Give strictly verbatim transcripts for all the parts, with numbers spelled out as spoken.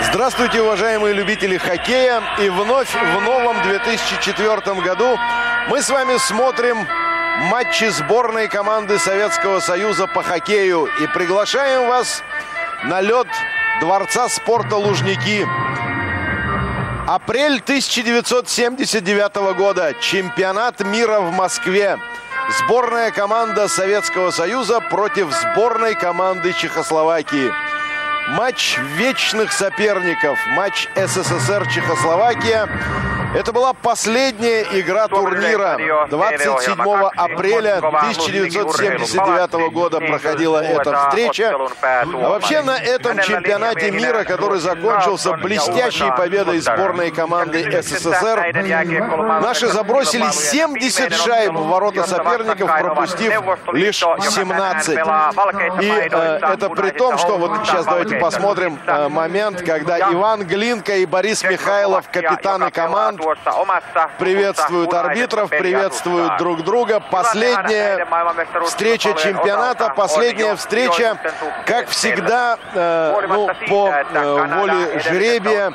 Здравствуйте, уважаемые любители хоккея. И вновь в новом две тысячи четвёртом году мы с вами смотрим матчи сборной команды Советского Союза по хоккею. И приглашаем вас на лед Дворца спорта «Лужники». Апрель тысяча девятьсот семьдесят девятого года. Чемпионат мира в Москве. Сборная команда Советского Союза против сборной команды Чехословакии. Матч вечных соперников. Матч СССР-Чехословакия. Это была последняя игра турнира. двадцать седьмого апреля тысяча девятьсот семьдесят девятого года проходила эта встреча. А вообще на этом чемпионате мира, который закончился блестящей победой сборной команды СССР, наши забросили семьдесят шайб в ворота соперников, пропустив лишь семнадцать. И э, это при том, что вот сейчас давайте посмотрим э, момент, когда Иван Глинка и Борис Михайлов, капитаны команд, приветствуют арбитров, приветствуют друг друга. Последняя встреча чемпионата, последняя встреча, как всегда, э, ну, по э, воле жребия,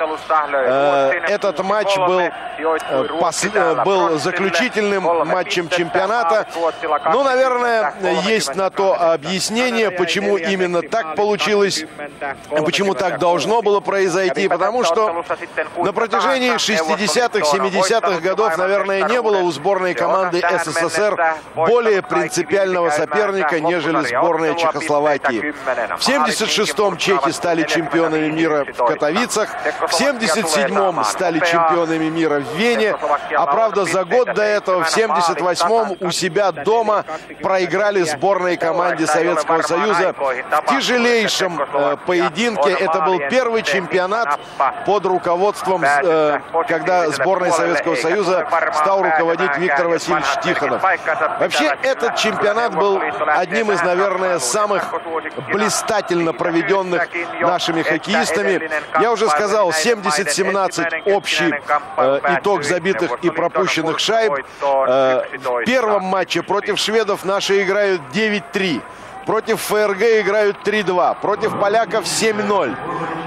э, этот матч был, э, пос, э, был заключительным матчем чемпионата. Ну, наверное, есть на то объяснение, почему именно так получилось, почему так должно было произойти, потому что на протяжении шестидесятых, семидесятых годов, наверное, не было у сборной команды СССР более принципиального соперника, нежели сборная Чехословакии. В семьдесят шестом чехи стали чемпионами мира в Катовицах, в семьдесят седьмом стали чемпионами мира в Вене, а правда за год до этого, в семьдесят восьмом, у себя дома проиграли сборной команде Советского Союза в тяжелейшем э, поединке. Это был первый чемпионат под руководством, э, когда сборная Советского Союза стал руководить Виктор Васильевич Тихонов. Вообще, этот чемпионат был одним из, наверное, самых блистательно проведенных нашими хоккеистами. Я уже сказал, семьдесят семнадцать общий э, итог забитых и пропущенных шайб. Э, в первом матче против шведов наши играют девять три. Против ФРГ играют три два. Против поляков семь ноль.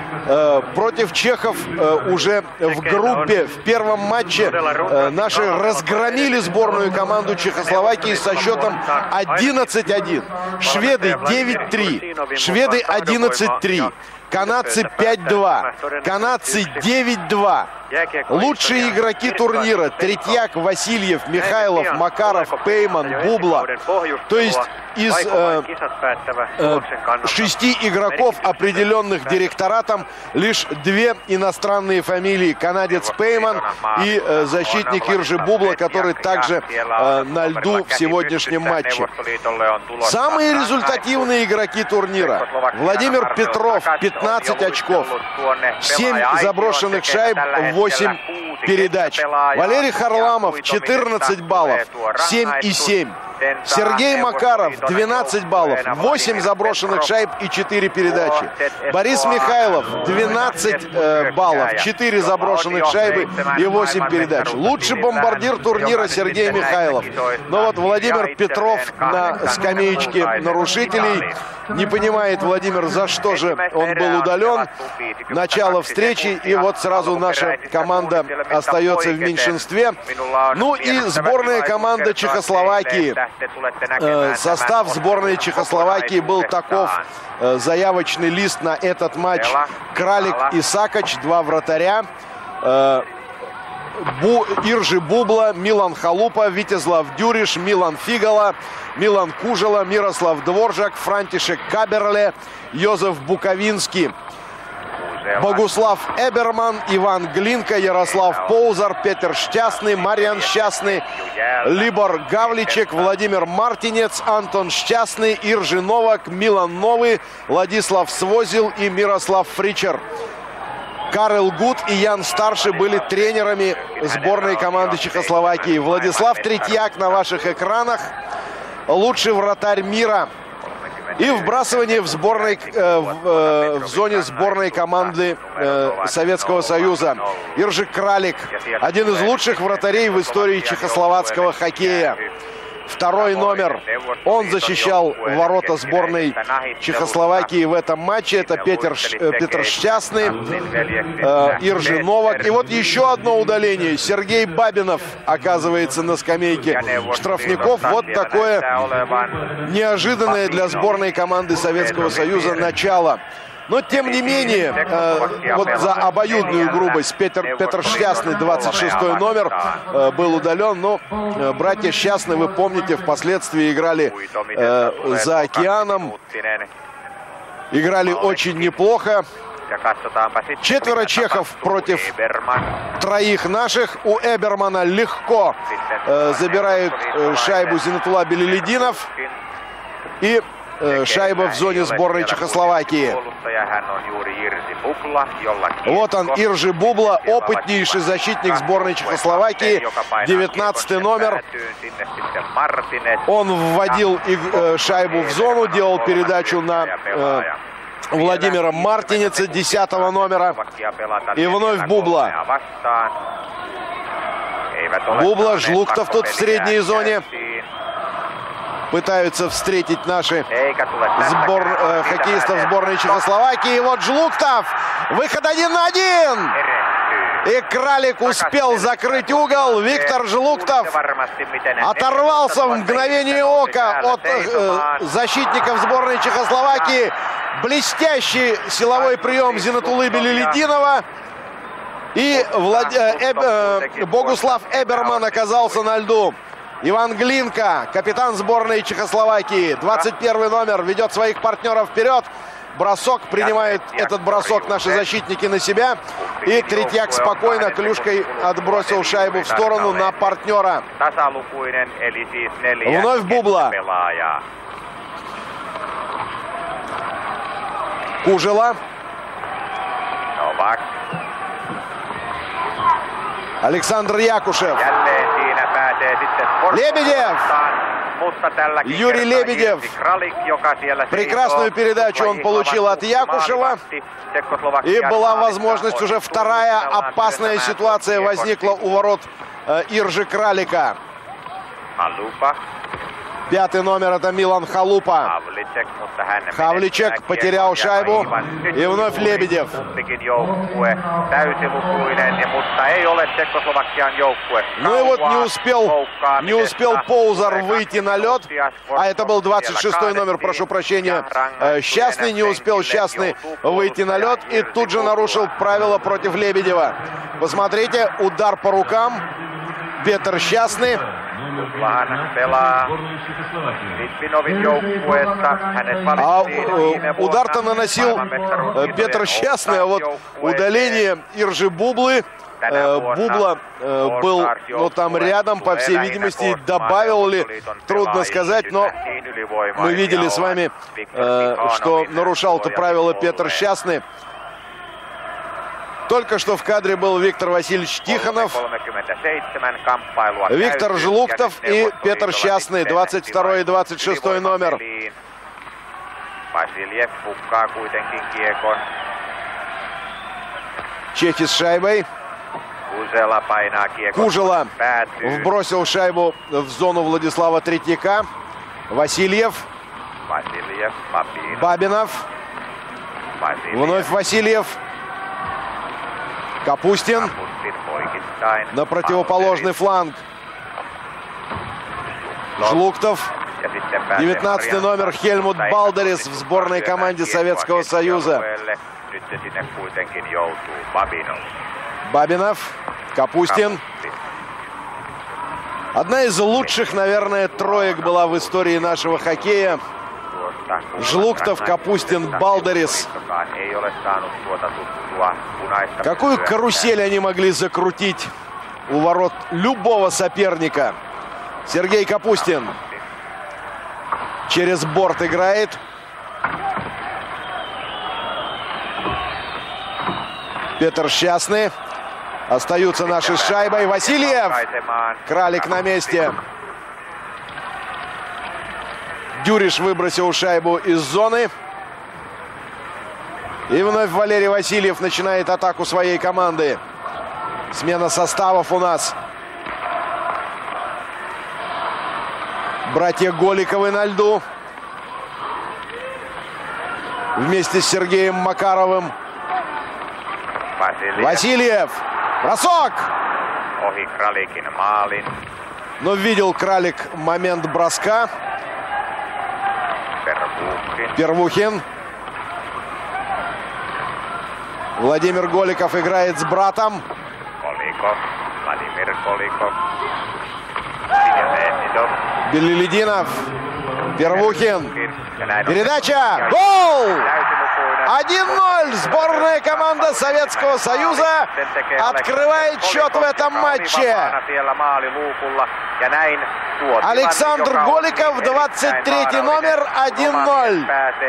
Э, против чехов э, уже в группе в первом матче э, наши разгромили сборную команду Чехословакии со счетом одиннадцать один. Шведы девять три. Шведы одиннадцать три. Канадцы пять два. Канадцы девять два. Лучшие игроки турнира: Третьяк, Васильев, Михайлов, Макаров, Пейман, Бубла. То есть из э, э, шести игроков, определенных директоратом, лишь две иностранные фамилии: канадец Пейман и э, защитник Иржи Бубла, который также э, на льду в сегодняшнем матче. Самые результативные игроки турнира: Владимир Петров пятнадцать очков, семь заброшенных шайб, восемь передач. Валерий Харламов четырнадцать баллов, семь и семь. Сергей Макаров двенадцать баллов, восемь заброшенных шайб и четыре передачи. Борис Михайлов двенадцать э, баллов, четыре заброшенных шайбы и восемь передач. Лучший бомбардир турнира Сергей Михайлов. Но вот Владимир Петров на скамеечке нарушителей. Не понимает Владимир, за что же он был удален. Начало встречи, и вот сразу наша команда остается в меньшинстве. Ну и сборная команда Чехословакии. Э, состав сборной Чехословакии был таков. Э, заявочный лист на этот матч: Кралик и Сакач, два вратаря. Э, Бу, Иржи Бубла, Милан Халупа, Витезлав Дюриш, Милан Фигала, Милан Кужела, Мирослав Дворжак, Франтишек Каберле, Йозеф Буковинский, Богуслав Эберман, Иван Глинка, Ярослав Поузар, Петр Штясный, Марьян Штясный, Либор Гавличек, Владимир Мартинец, Антон Штясный, Иржи Новак, Милан Новый, Владислав Свозил и Мирослав Фричер. Карл Гуд и Ян Старший были тренерами сборной команды Чехословакии. Владислав Третьяк на ваших экранах. Лучший вратарь мира. И вбрасывание в, сборной, э, в, э, в зоне сборной команды э, Советского Союза. Иржи Кралик. Один из лучших вратарей в истории чехословацкого хоккея. Второй номер. Он защищал ворота сборной Чехословакии в этом матче. Это Петр, Петр Счастный, э, Иржи Новак. И вот еще одно удаление. Сергей Бабинов оказывается на скамейке штрафников. Вот такое неожиданное для сборной команды Советского Союза начало. Но, тем не менее, э, вот за обоюдную грубость Петр, Петр Счастный, двадцать шестой номер, э, был удален. Но э, братья Счастны, вы помните, впоследствии играли э, за океаном. Играли очень неплохо. Четверо чехов против троих наших. У Эбермана легко э, забирают э, шайбу Зинатулла Белелединов. И э, шайба в зоне сборной Чехословакии. Вот он, Иржи Бубла, опытнейший защитник сборной Чехословакии, девятнадцатый номер. Он вводил э, шайбу в зону, делал передачу на э, Владимира Мартинеца, десятого номера. И вновь Бубла. Бубла, Жлуктов тут в средней зоне. Пытаются встретить наши сбор, э, хоккеистов сборной Чехословакии. И вот Жлуктов. Выход один на один. И Кралик успел закрыть угол. Виктор Жлуктов оторвался в мгновение ока от э, защитников сборной Чехословакии. Блестящий силовой прием Зинатуллы Белелединова. И Влад... э, э, Богуслав Эберман оказался на льду. Иван Глинка, капитан сборной Чехословакии, двадцать первый номер, ведет своих партнеров вперед. Бросок, принимают этот бросок наши защитники на себя. И Третьяк спокойно клюшкой отбросил шайбу в сторону на партнера. Вновь Бубла. Кужела. Александр Якушев. Лебедев. Юрий Лебедев. Прекрасную передачу он получил от Якушева. И была возможность, уже вторая опасная ситуация возникла у ворот э, Иржи Кралика. Пятый номер — это Милан Халупа. Хавличек потерял шайбу. И вновь Лебедев. Ну и вот не успел, не успел Поузер выйти на лед. А это был двадцать шестой номер, прошу прощения. Счастный не успел Счастный выйти на лед. И тут же нарушил правила против Лебедева. Посмотрите, удар по рукам. Петр Счастный. А удар-то наносил Петр Счастный, а вот удаление Иржи Бублы. Бубла был, ну, там рядом, по всей видимости, добавил ли, трудно сказать, но мы видели с вами, что нарушал-то правила Петр Счастный. Только что в кадре был Виктор Васильевич Тихонов, Виктор Жлуктов и Петр Счастный, двадцать второй и двадцать шестой номер. Чехи с шайбой. Кужела вбросил шайбу в зону Владислава Третьяка. Васильев. Бабинов. Вновь Васильев. Капустин на противоположный фланг. Жлуктов. девятнадцатый номер Хельмут Балдерис в сборной команде Советского Союза. Бабинов. Капустин. Одна из лучших, наверное, троек была в истории нашего хоккея. Жлуктов, Капустин, Балдерис. Какую карусель они могли закрутить у ворот любого соперника. Сергей Капустин через борт играет. Петр Счастный. Остаются наши с шайбой. Васильев. Кралик на месте. Дюриш выбросил шайбу из зоны. И вновь Валерий Васильев начинает атаку своей команды. Смена составов у нас. Братья Голиковы на льду. Вместе с Сергеем Макаровым. Васильев. Васильев. Бросок. Ohi Kralikin maalin. Но видел Кралик момент броска. Первухин. Первухин. Владимир Голиков играет с братом. Голиков. Владимир Голиков. Белелединов. Белелединов. Первухин. Передача. Гол! один ноль. Сборная команда Советского Союза открывает счет в этом матче. Александр Голиков, двадцать третий номер, один ноль.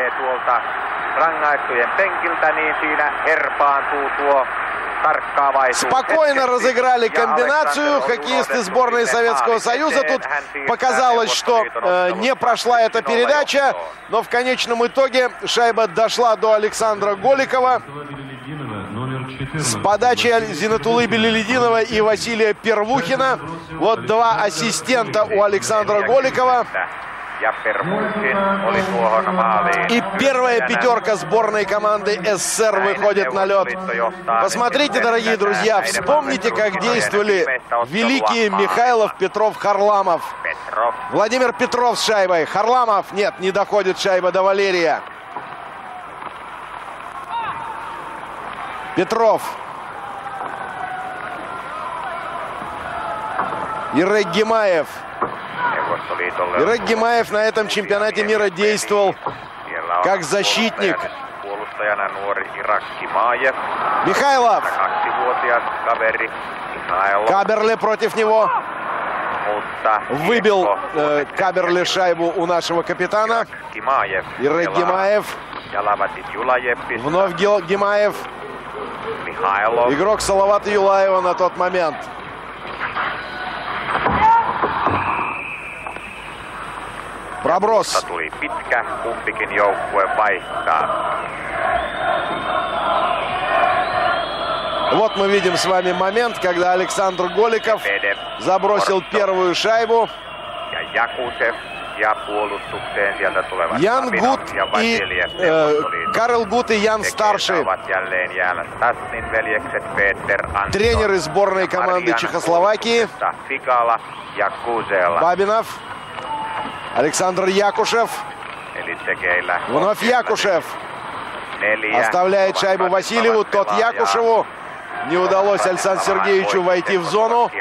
Спокойно разыграли комбинацию хоккеисты сборной Советского Союза. Тут показалось, что э, не прошла эта передача, но в конечном итоге шайба дошла до Александра Голикова. С подачи Зинатулы Белелединова и Василия Первухина. Вот два ассистента у Александра Голикова. И первая пятерка сборной команды СССР выходит на лед. Посмотрите, дорогие друзья, вспомните, как действовали великие Михайлов, Петров, Харламов. Владимир Петров с шайбой. Харламов, нет, не доходит шайба до Валерия. Петров. Ирек Гимаев. Ирек Гимаев на этом чемпионате мира действовал как защитник. Михайлов. Каберле против него. Выбил э, Каберле шайбу у нашего капитана. Ирек Гимаев. Вновь Гимаев. Игрок Салавата Юлаева на тот момент. Проброс. Вот мы видим с вами момент, когда Александр Голиков забросил первую шайбу. Ян Гут и э, Карл Гут и Ян Старший. Тренеры сборной команды Чехословакии. Бабинов. Александр Якушев. Вновь Якушев. Оставляет шайбу Васильеву. Тот Якушеву. Не удалось Александру Сергеевичу войти в зону.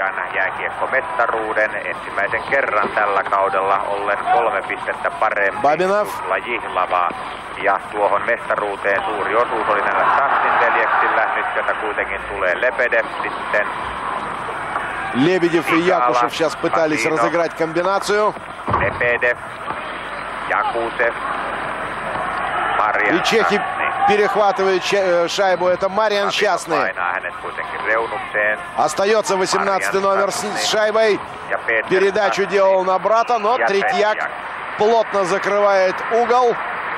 Бабинов. Ja tuohon mestaruuteen suuri osuus oli näillä Stassin veljeksillä. Nyt sieltä kuitenkin tulee Lebedev sitten. Лебедев и Якушев сейчас пытались разыграть комбинацию. Лебедев, Якушев, И чехи перехватывают шайбу. Это Мариан Счастный. Остается восемнадцатый номер с шайбой. Передачу делал на брата, но Третьяк плотно закрывает угол.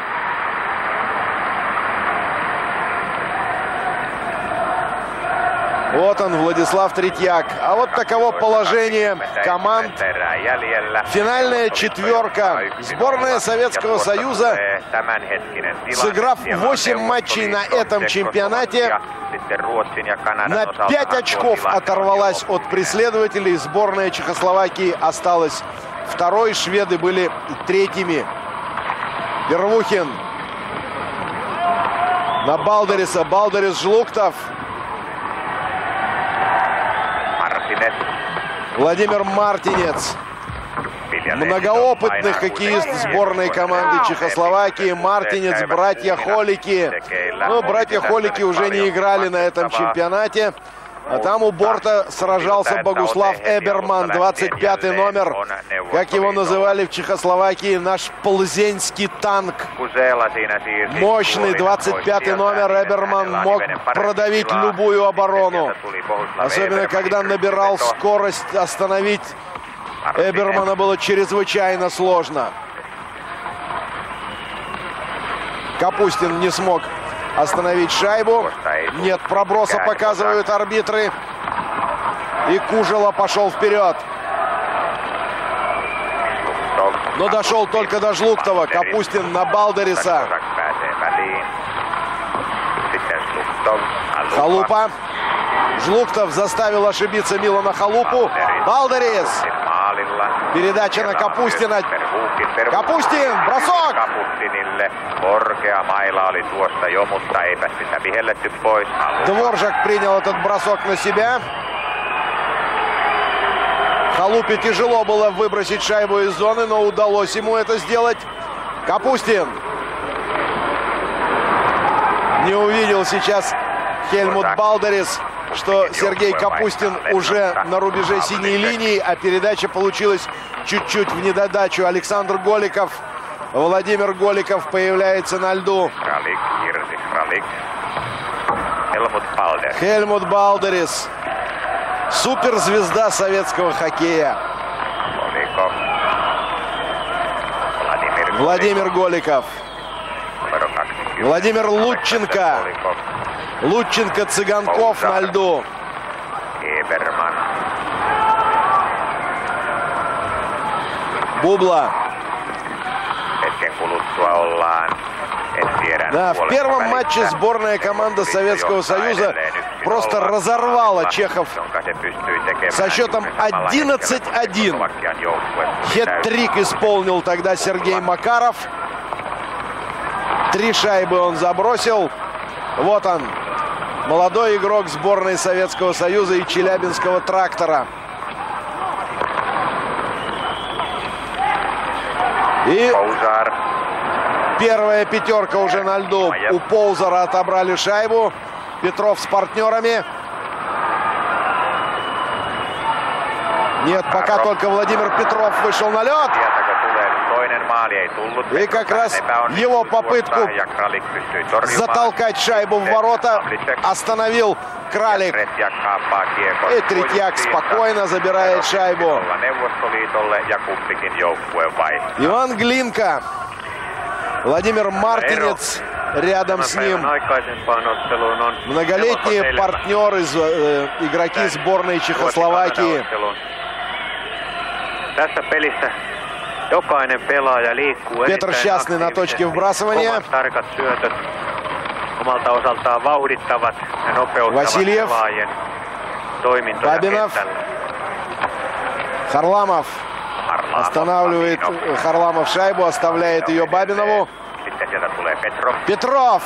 Вот он, Владислав Третьяк. А вот таково положение команд. Финальная четверка. Сборная Советского Союза, сыграв восемь матчей на этом чемпионате, на пять очков оторвалась от преследователей. Сборная Чехословакии осталась второй. Шведы были третьими. Первухин на Балдериса. Балдерис, Жлуктов. Владимир Мартинец. Многоопытный хоккеист сборной команды Чехословакии. Мартинец, братья Холики. Ну, братья Холики уже не играли на этом чемпионате. А там у борта сражался Богуслав Эберман, двадцать пятый номер, как его называли в Чехословакии, наш ползенский танк. Мощный двадцать пятый номер. Эберман мог продавить любую оборону. Особенно, когда набирал скорость, остановить Эбермана было чрезвычайно сложно. Капустин не смог остановить шайбу. Нет проброса, показывают арбитры. И Кужела пошел вперед. Но дошел только до Жлуктова. Капустин на Балдериса. Халупа. Жлуктов заставил ошибиться Милана Халупу. Балдерис. Передача на Капустина. Капустин. Бросок. Дворжак принял этот бросок на себя. Халупе тяжело было выбросить шайбу из зоны, но удалось ему это сделать. Капустин. Не увидел сейчас Хельмут Балдерис, что Сергей Капустин уже на рубеже синей линии, а передача получилась чуть-чуть в недодачу. Александр Голиков, Владимир Голиков появляется на льду. Хельмут Балдерис. Суперзвезда советского хоккея. Владимир Голиков. Владимир Лутченко. Лутченко, Цыганков на льду. Бубла. Да, в первом матче сборная команда Советского Союза просто разорвала чехов со счетом одиннадцать один. Хет-трик исполнил тогда Сергей Макаров. Три шайбы он забросил. Вот он, молодой игрок сборной Советского Союза и Челябинского «Трактора». И первая пятерка уже на льду. У Поузера отобрали шайбу. Петров с партнерами. Нет, пока только Владимир Петров вышел на лед. И как раз его попытку затолкать шайбу в ворота остановил Кралик. И Третьяк спокойно забирает шайбу. Иван Глинка. Владимир Мартинец рядом с ним. Многолетние партнеры, э, игроки сборной Чехословакии. Петр Счастный на точке вбрасывания. Васильев. Бабинов. Харламов. Останавливает Харламов шайбу, оставляет ее Бабинову. Петров.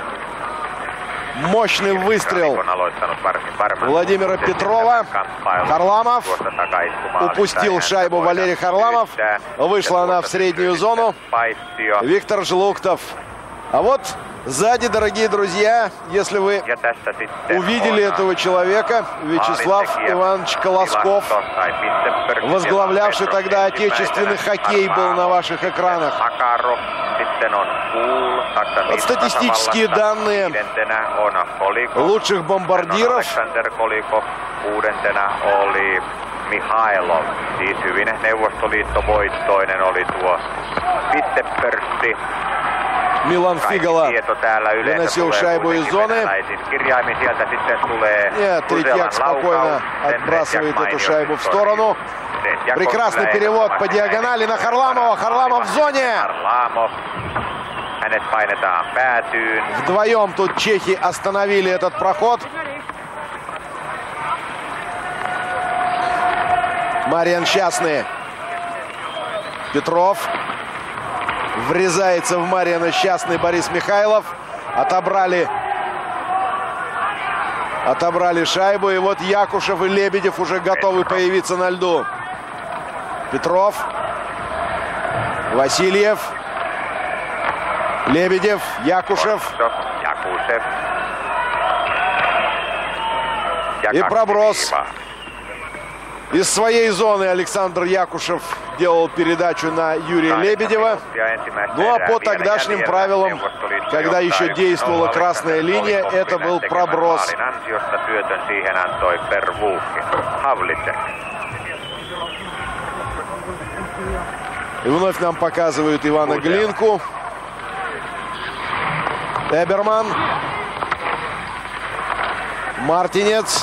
Мощный выстрел Владимира Петрова. Харламов. Упустил шайбу Валерий Харламов. Вышла она в среднюю зону. Виктор Жлуктов. А вот сзади, дорогие друзья, если вы увидели этого человека, Вячеслав Иванович Колосков, возглавлявший тогда отечественный хоккей, был на ваших экранах. Вот статистические данные лучших бомбардиров. Mihailov, siis hyvin neuvostoliittovoittoinen oli tuo pistepörssi. Милан Фигала выносил шайбу из зоны. Нет, Третьяк спокойно отбрасывает эту шайбу в сторону. Прекрасный перевод по диагонали на Харламова. Харламов в зоне. Вдвоем тут чехи остановили этот проход. Мариан Счастный. Петров. Врезается в Мариана Счастный Борис Михайлов. Отобрали. Отобрали шайбу. И вот Якушев и Лебедев уже готовы появиться на льду. Петров. Васильев. Лебедев. Якушев. И проброс. Из своей зоны Александр Якушев делал передачу на Юрия Лебедева. Ну а по тогдашним правилам, когда еще действовала красная линия, это был проброс. И вновь нам показывают Ивана Глинку. Эберман. Мартинец.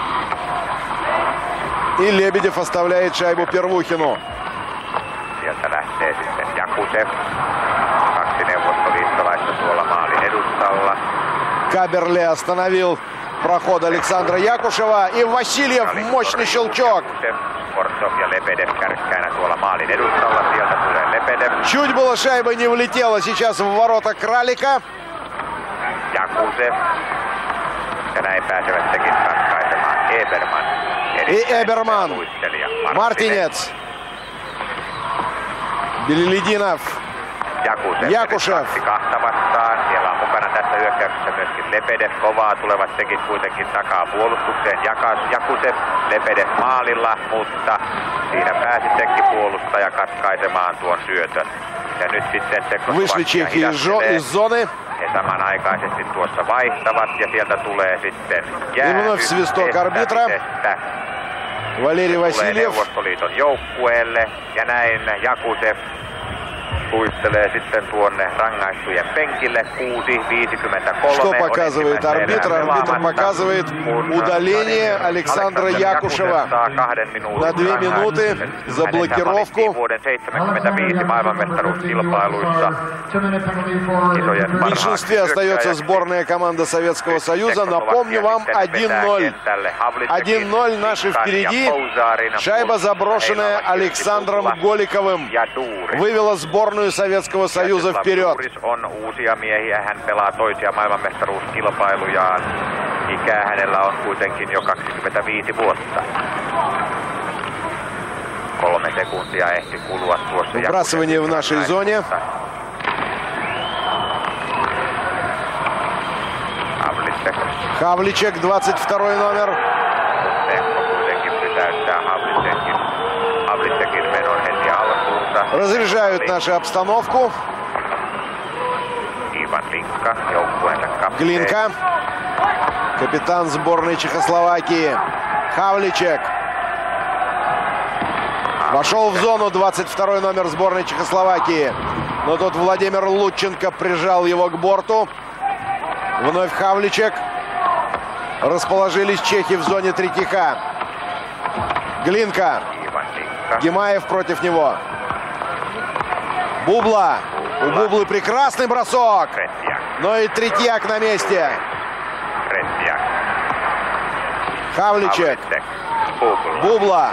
И Лебедев оставляет шайбу Первухину. pääsee sitten Jakusev. Kaksi neuvostoliittolaista tuolla maalin edustalla. Каберли остановил проход Александра Якушева. И Васильев, мощный щелчок. Kortsov ja Lebedev kärkkäänä tuolla maalin edustalla. Sieltä tulee Lebedev. Чуть было шайба не влетела сейчас в ворота Кралика. Jakusev. Ja näin pääsevät sekin ratkaisemaan Eberman. И Эберман. Мартинец. Белелединов. Jakusev. Jakuşev. Kahta vastaan. Siellä on mukana tässä hyökkäyksessä myöskin Lebedev. Kovaa tulevat sekin kuitenkin takaa puolustukseen. Jakusev, Lebedev maalilla, mutta siinä pääsi sekin puolustaja katkaisemaan tuon syötön. Ja nyt sitten Вышли чехи из зоны. He samanaikaisesti tuossa vaihtavat ja sieltä tulee sitten jäähy estämisestä. Валерий Васильев. Neuvostoliiton joukkueelle ja näin Jakusev luistelee sitten tuonne rangaistujen penkille. kuusi viisikymmentäkolme. Что показывает арбитр? Арбитр показывает удаление Александра Якушева на две минуты за блокировку. В меньшинстве остается сборная команда Советского Союза. Напомню вам, один ноль. один ноль наши впереди. Шайба, заброшенная Александром Голиковым, вывела сборную Советского Союза вперед. On uusia miehiä, hän pelaa toisia maailmanmestaruuskilpailujaan. Ikää hänellä on kuitenkin jo kaksikymmentäviisi vuotta. Kolme sekuntia ehti kulua tuossa. Выбрасывание в нашей зоне. Havlicek. Havlicek, двадцать второй номер. Kuitenkin pysäyttää Havlicekin. Havlicekin menon heti alkuunsa. Разряжают нашу обстановку. Иван Глинка, joukkueensa kapteeni. Глинка. Капитан сборной Чехословакии. Havlicek. Вошел в зону двадцать второй номер сборной Чехословакии. Но тут Владимир Лутченко прижал его к борту. Вновь Havlicek. Расположились чехи в зоне третьяка. Глинка. Гимаев против него. Бубла. У Бублы прекрасный бросок. Но и Третьяк на месте. Havlicek. Бубла.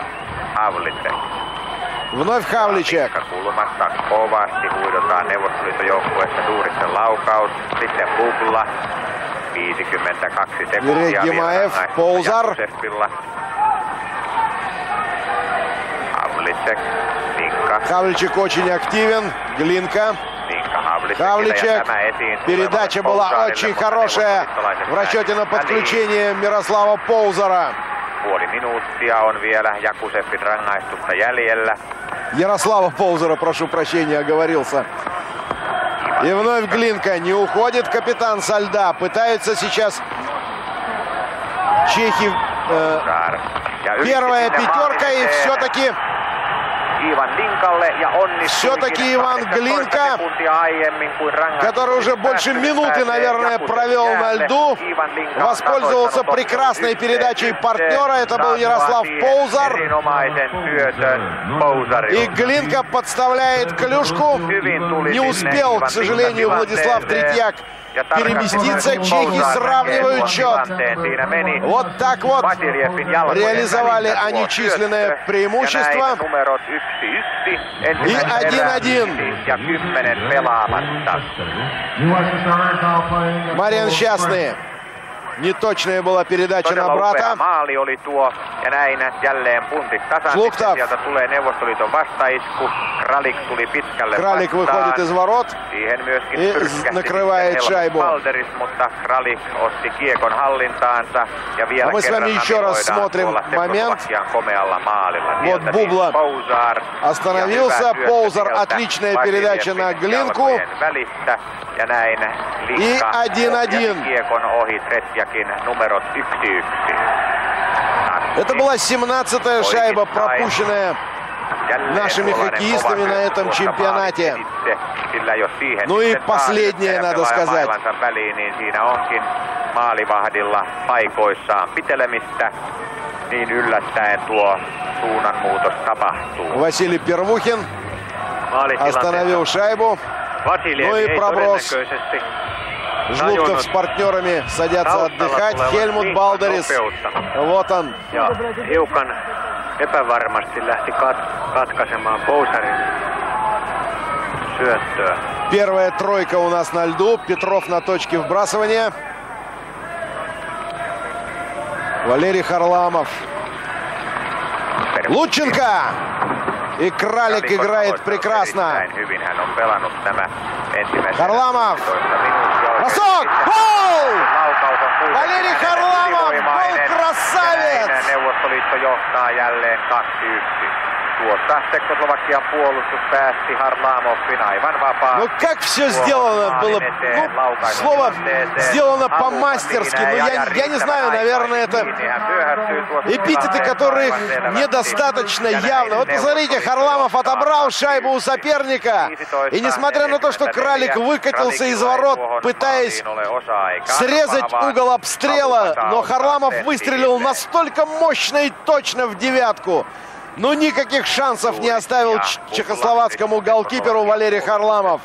Вновь Havlicek. Kulmasta kovasti huidotaan Neuvostoliiton joukkueessa Suuriksen laukaus. Sitten Bubla. viisikymmentäkaksi sekuntia Гимаев. Поузар. Havlicek. Глинка. Havlicek очень активен. Глинка. Havlicek. Передача была очень хорошая в расчете на подключение Мирослава Поузара. Puoli minuuttia on vielä Jakusevin rangaistusta jäljellä. Ярослава Поузера, прошу прощения, оговорился. И вновь Глинка. Не уходит капитан со льда. Пытаются сейчас чехи. Э, первая пятерка и все-таки... Все-таки Иван Глинка, который уже больше минуты, наверное, провел на льду, воспользовался прекрасной передачей партнера. Это был Ярослав Поузар. И Глинка подставляет клюшку. Не успел, к сожалению, Владислав Третьяк переместиться. Чехи сравнивают счет. Вот так вот реализовали они численное преимущество. И один-один. Мариан Счастный. Неточная была передача на брата. Флухтов. Кралик выходит из ворот и накрывает шайбу. А мы с вами еще раз смотрим момент. Вот Бубла остановился. Поузар. Отличная передача на Глинку. И один-один. Это была семнадцатая шайба, пропущенная нашими хоккеистами на этом чемпионате. Ну и последняя, надо сказать. Василий Первухин. остановил шайбу. Ну и проброс. Жлуктов с партнерами садятся отдыхать. Хельмут Балдерис. Вот он. Первая тройка у нас на льду. Петров на точке вбрасывания. Валерий Харламов. Лученко. И Кралик играет прекрасно. Харламов. Бросок! Гол! Валерий Харламов! Гол, красавец! Ну как все сделано было, ну, слово сделано по-мастерски, но я, я не знаю, наверное, это эпитеты, которых недостаточно явно. Вот посмотрите, Харламов отобрал шайбу у соперника, и несмотря на то, что Кралик выкатился из ворот, пытаясь срезать угол обстрела, но Харламов выстрелил настолько мощно и точно в девятку. Ну, никаких шансов не оставил чехословацкому голкиперу Валерий Харламов.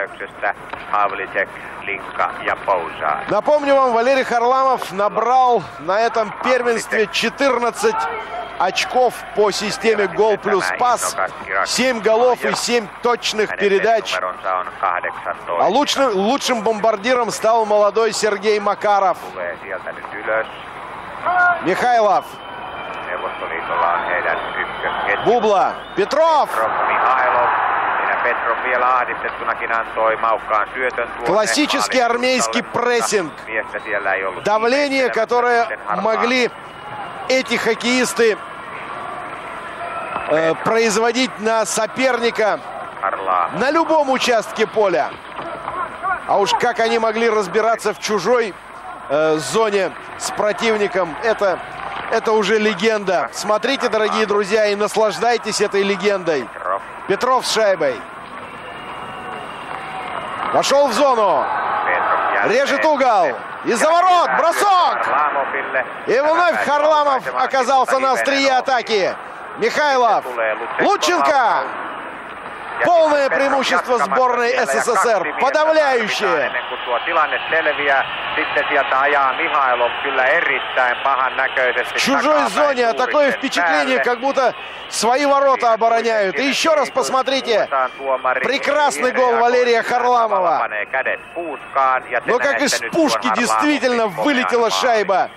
Напомню вам, Валерий Харламов набрал на этом первенстве четырнадцать очков по системе гол плюс пас, семь голов и семь точных передач. А лучшим, лучшим бомбардиром стал молодой Сергей Макаров. Михайлов. Бубла. Петров. Классический армейский прессинг. Давление, которое могли эти хоккеисты э, производить на соперника на любом участке поля. А уж как они могли разбираться в чужой э, зоне с противником, это... Это уже легенда. Смотрите, дорогие друзья, и наслаждайтесь этой легендой. Петров с шайбой. Вошел в зону. Режет угол. Из-за ворот. Бросок. И вновь Харламов оказался на острие атаки. Михайлов. Лученко. Полное преимущество сборной СССР. Подавляющее. В чужой зоне, а такое впечатление, как будто свои ворота обороняют. И еще раз посмотрите. Прекрасный гол Валерия Харламова. Но как из пушки действительно вылетела шайба.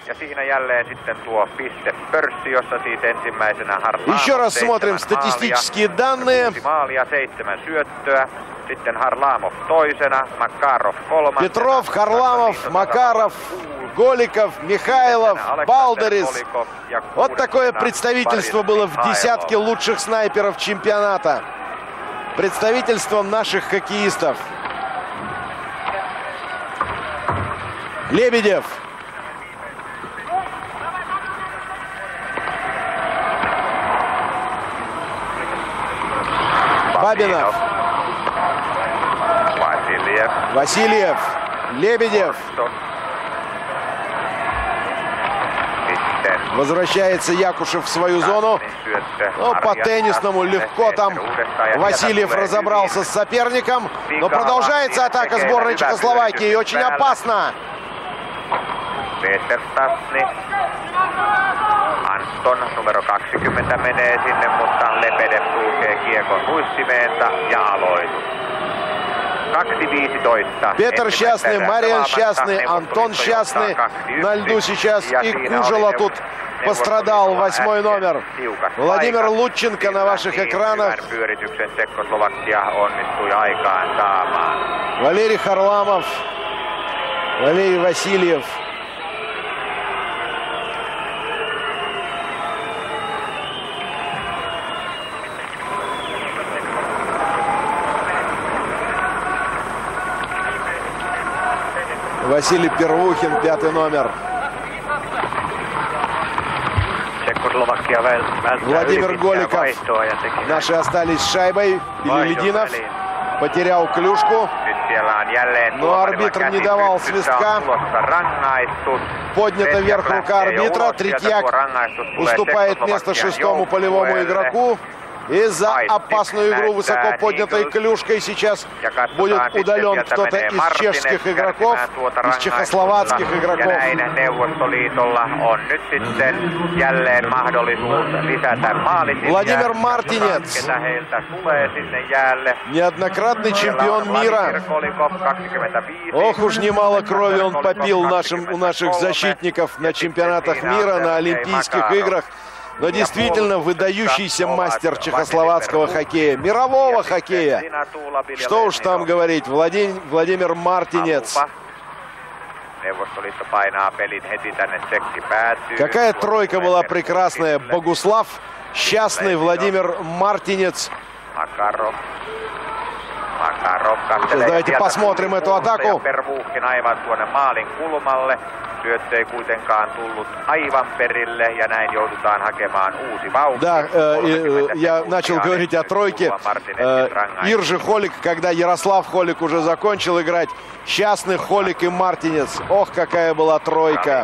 Еще раз смотрим статистические данные. Петров, Харламов, Макаров, Голиков, Михайлов, Балдерис. Вот такое представительство было в десятке лучших снайперов чемпионата. Представительство наших хоккеистов. Лебедев. Бабинов. Васильев. Васильев. Лебедев. Возвращается Якушев в свою зону. Но по теннисному легко там Васильев разобрался с соперником. Но продолжается атака сборной Чехословакии. Очень опасно. Anston numero kaksikymmentä menee sinne, mutta Lebedev sulkee kiekon luistimeensa ja aloitus. kaksi viisitoista. Петр счастный, Мариан счастный, Антон счастный. На льду сейчас и Кужела тут пострадал, восьмой номер. Владимир Лученко на ваших экранах. Валерий Харламов. Валерий Васильев. Василий Первухин, пятый номер. Владимир Голиков. Наши остались с шайбой. Белелединов потерял клюшку. Но арбитр не давал свистка. Поднята вверх рука арбитра. Третьяк уступает место шестому полевому игроку. И за опасную игру высоко поднятой клюшкой сейчас будет удален кто-то из чешских игроков, из чехословацких игроков. Владимир Мартинец, неоднократный чемпион мира. Ох уж немало крови он попил нашим, у наших защитников на чемпионатах мира, на Олимпийских играх. Но действительно выдающийся мастер чехословацкого хоккея, мирового хоккея. Что уж там говорить, Владимир, Владимир Мартинец. Какая тройка была прекрасная. Богуслав, Счастный, Владимир Мартинец. Сейчас давайте посмотрим эту атаку. Да, э, я начал говорить о тройке. Э, Иржи, Холик, когда Ярослав Холик уже закончил играть. Счастный, Холик и Мартинец. Ох, какая была тройка.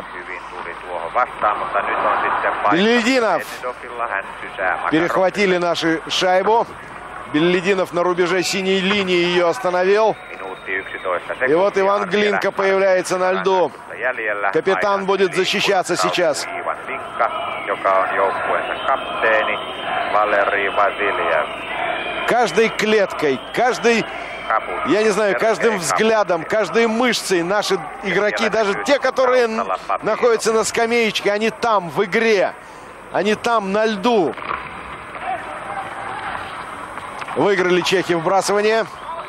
Беллидинов. Перехватили наши шайбу. Беллидинов на рубеже синей линии ее остановил. И вот Иван Глинка появляется на льду. Капитан будет защищаться сейчас. Каждой клеткой, каждой, я не знаю, каждым взглядом, каждой мышцей наши игроки, даже те, которые находятся на скамеечке, они там, в игре. Они там, на льду. Выиграли чехи вбрасывание.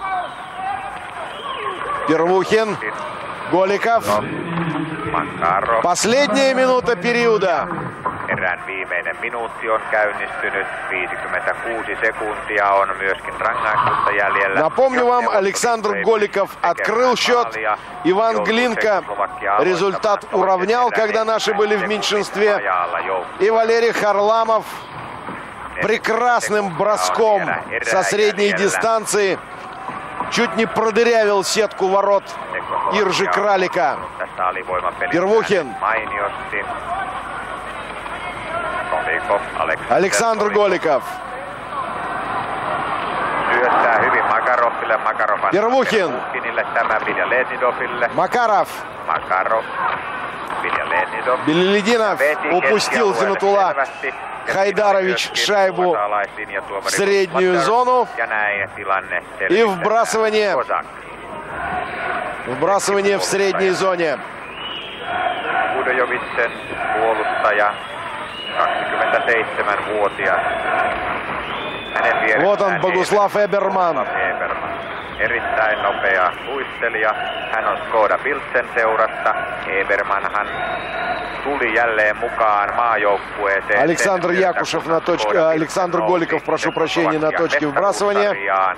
Первухин. Голиков. Последняя минута периода. Erään viimeinen minuutti on käynnistynyt. viisikymmentäkuusi sekuntia on myöskin rangaistusta jäljellä. Напомню вам, Александр Голиков открыл счет. Иван Глинка результат уравнял, когда наши были в меньшинстве. И Валерий Харламов прекрасным броском со средней дистанции чуть не продырявил сетку ворот Иржи Кралика. Первухин. Александр Голиков. Первухин. Макаров. Беллидинов упустил Зинатула Хайдарович шайбу в среднюю зону. И вбрасывание. Вбрасывание в средней зоне. Вот он, Богуслав Эберман. Erittäin nopea luistelija. Hän on Skoda Pilsen seurasta. Ebermanhan tuli jälleen mukaan maajoukkueeseen. Александр Якушев на точке, Александр Голиков, прошу прощения, на точке вбрасывания.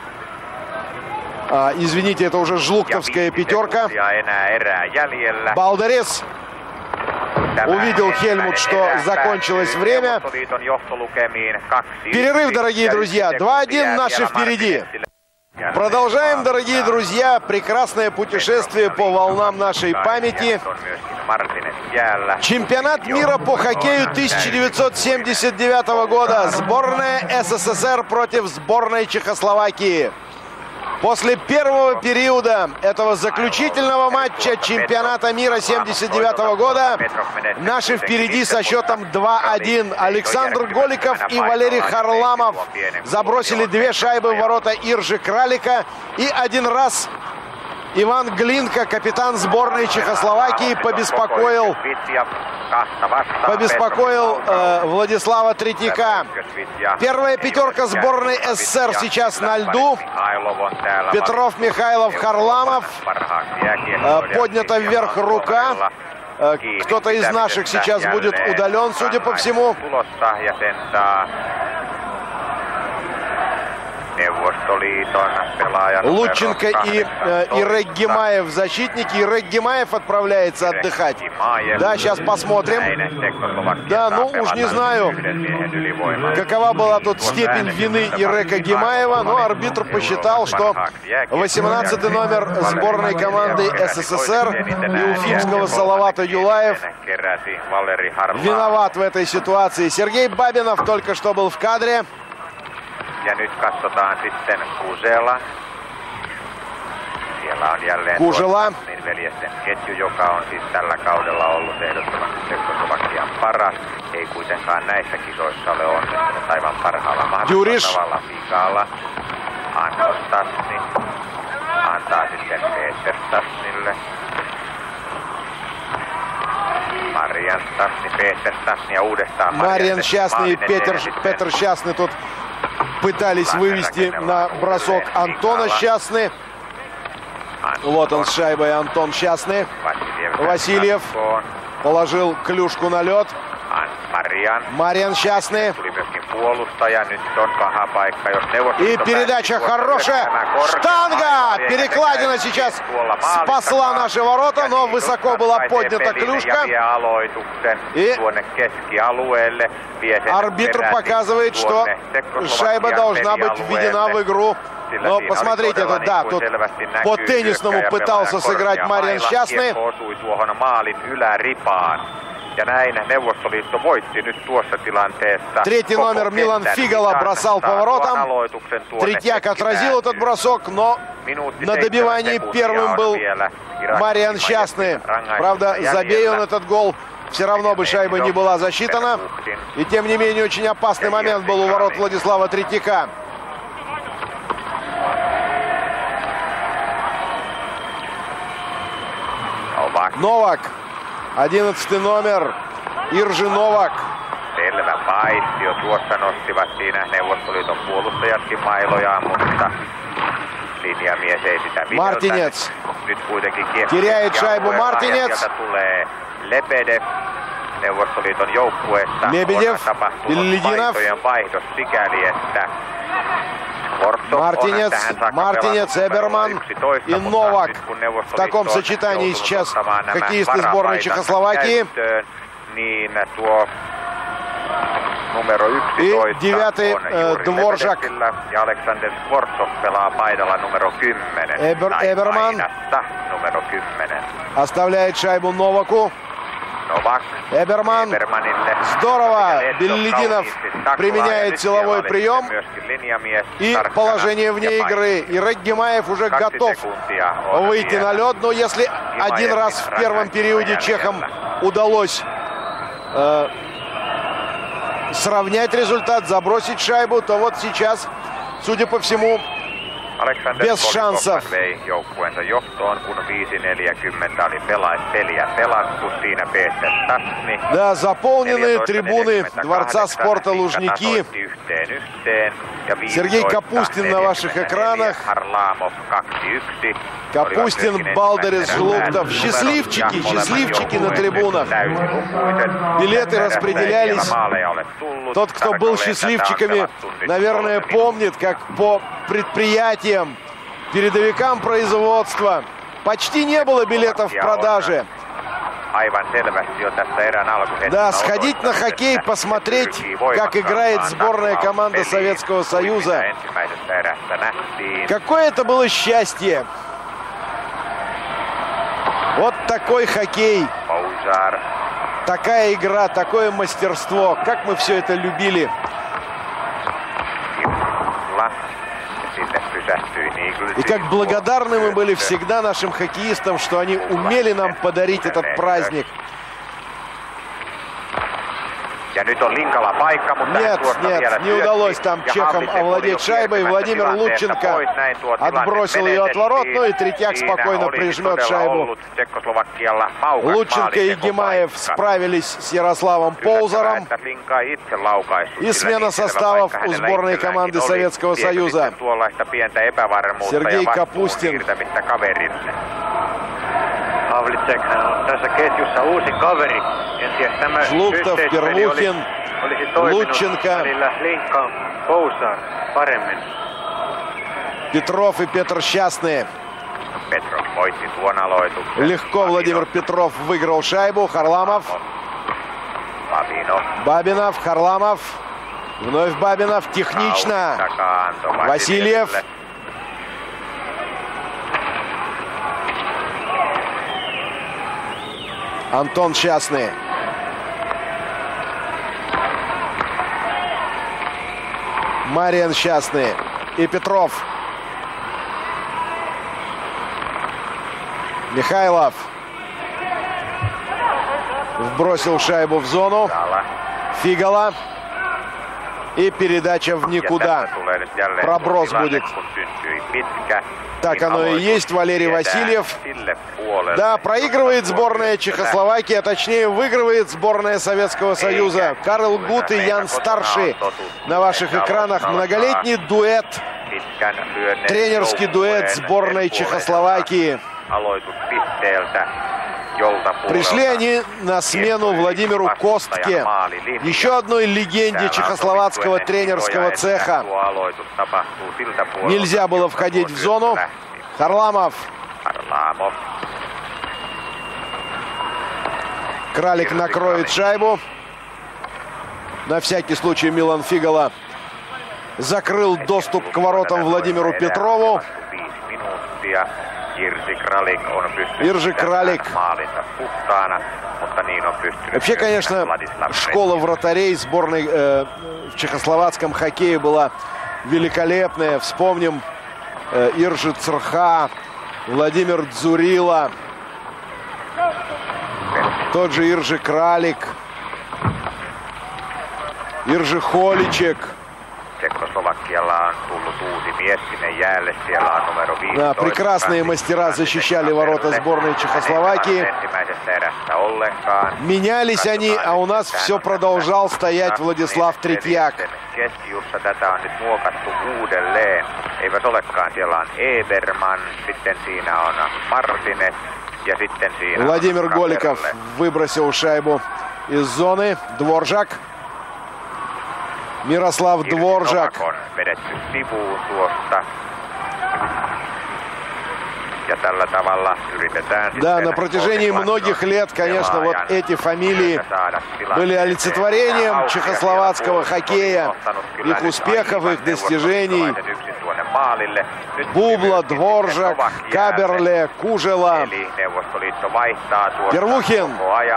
А, извините, это уже жлуктовская пятерка. Балдарес. Увидел Хельмут, что закончилось время. Перерыв, дорогие друзья. два один, наши впереди. Продолжаем, дорогие друзья, прекрасное путешествие по волнам нашей памяти. Чемпионат мира по хоккею тысяча девятьсот семьдесят девятого года. Сборная СССР против сборной Чехословакии. После первого периода этого заключительного матча чемпионата мира семьдесят девятого года наши впереди со счетом два один. Александр Голиков и Валерий Харламов забросили две шайбы в ворота Иржи Кралика. И один раз Иван Глинка, капитан сборной Чехословакии, побеспокоил, побеспокоил э, Владислава Третьяка. Первая пятерка сборной СССР сейчас на льду. Петров, Михайлов, Харламов. Э, поднята вверх рука. Э, кто-то из наших сейчас будет удален, судя по всему. Лученко и э, Ирек Гимаев защитники. Ирек Гимаев отправляется отдыхать. Да, сейчас посмотрим. Да, ну уж не знаю, какова была тут степень вины Ирека Гимаева, но арбитр посчитал, что восемнадцатый номер сборной команды СССР и уфимского Салавата Юлаев виноват в этой ситуации. Сергей Бабинов только что был в кадре. Ja nyt katsotaan sitten Kusela. Siellä on jälleen Kusela. Niin veljesten ketju, joka on siis tällä kaudella ollut ehdottomasti Tsekkoslovakian paras. Ei kuitenkaan näissä kisoissa ole onnistunut aivan parhaalla mahdollisella tavalla Figala. Anno Stasny antaa sitten Peter Stasnille. Marian Stasny, Peter Stasny ja uudestaan Marian Счастный и Петр, Петр Счастный тут пытались вывести на бросок Антона Счастный. Вот он с шайбой, Антон Счастный. Васильев положил клюшку на лед. Мариан Счастный. И передача хорошая. Штанга! Перекладина сейчас спасла наши ворота, но высоко была поднята клюшка. И арбитр показывает, что шайба должна быть введена в игру. Но посмотрите, тут, да, тут по теннисному пытался сыграть Мариан Счастный. Ja näin Neuvostoliitto voitti nyt tuossa tilanteessa. Третий номер Милан Фигала бросал по воротам. Третьяк отразил этот бросок, но на добивании первым был Мариан Счастный. Правда, забей он этот гол, все равно бы шайба не была засчитана. И тем не менее, очень опасный момент был у ворот Владислава Третьяка. Новак. Одиннадцатый номер. Иржи Новак. Selvä paistio. Tuossa nostivat siinä Neuvostoliiton puolustajatkin mailojaan, mutta linjamies ei sitä Martinets. Nyt kuitenkin kiekko. Теряет шайбу Мартинец. Sieltä tulee Lebedev. Neuvostoliiton joukkueessa Lebedev. on tapahtunut paikkojen vaihdos sikäli, että Мартинец, Мартинец, Эберман и Новак. В таком сочетании сейчас хоккеисты сборной Чехословакии. И девятый э, Дворжак. Эбер, Эберман оставляет шайбу Новаку. Эберман. Здорово. Беллидинов применяет силовой прием. И положение вне игры. И Реггимаев уже готов выйти на лед. Но если один раз в первом периоде чехам удалось э, сравнять результат, забросить шайбу, то вот сейчас, судя по всему, без шансов. Да, заполнены трибуны Дворца спорта Лужники. Сергей Капустин на ваших экранах. Капустин, Балдерис, Жлуктов. Счастливчики, счастливчики на трибунах. Билеты распределялись. Тот, кто был счастливчиками, наверное, помнит, как по предприятиям, передовикам производства почти не было билетов в продаже. Да, сходить на хоккей, посмотреть, как играет сборная команда Советского Союза. Какое это было счастье! Вот такой хоккей, такая игра, такое мастерство. Как мы все это любили. И как благодарны мы были всегда нашим хоккеистам, что они умели нам подарить этот праздник. Нет, нет, не удалось там чехам овладеть шайбой. Владимир Лученко отбросил ее от ворот, ну и Третьяк спокойно прижмет шайбу. Лученко и Гимаев справились с Ярославом Ползаром. И смена составов у сборной команды Советского Союза. Сергей Капустин. Жлуктов, Перлухин, Лученко, Петров и Петр Счастные. Легко Владимир Петров выиграл шайбу. Харламов. Бабинов, Харламов. Вновь Бабинов. Технично. Васильев. Антон Счастный. Мариан Счастный и Петров. Михайлов вбросил шайбу в зону. Фигала. И передача в никуда. Проброс будет. Так оно и есть. Валерий Васильев. Да, проигрывает сборная Чехословакии, а точнее выигрывает сборная Советского Союза. Карл Гут и Ян Старший на ваших экранах. Многолетний дуэт. Тренерский дуэт сборной Чехословакии. Пришли они на смену Владимиру Костке, еще одной легенде чехословацкого тренерского цеха. Нельзя было входить в зону. Харламов. Кралик накроет шайбу. На всякий случай Милан Фигала закрыл доступ к воротам Владимиру Петрову. Иржи Кралик. Вообще, конечно, школа вратарей сборной э, в чехословацком хоккее была великолепная. Вспомним э, Иржи Црха, Владимир Дзурила, тот же Иржи Кралик, Иржи Холичек. Да, прекрасные мастера защищали ворота сборной Чехословакии. Менялись они, а у нас все продолжал стоять Владислав Третьяк. Владимир Голиков выбросил шайбу из зоны. Дворжак. Мирослав Дворжак. Да, на протяжении многих лет, конечно, вот эти фамилии были олицетворением чехословацкого хоккея, их успехов, их достижений. Бубла, Дворжак, Каберле, Кужела, Первухин.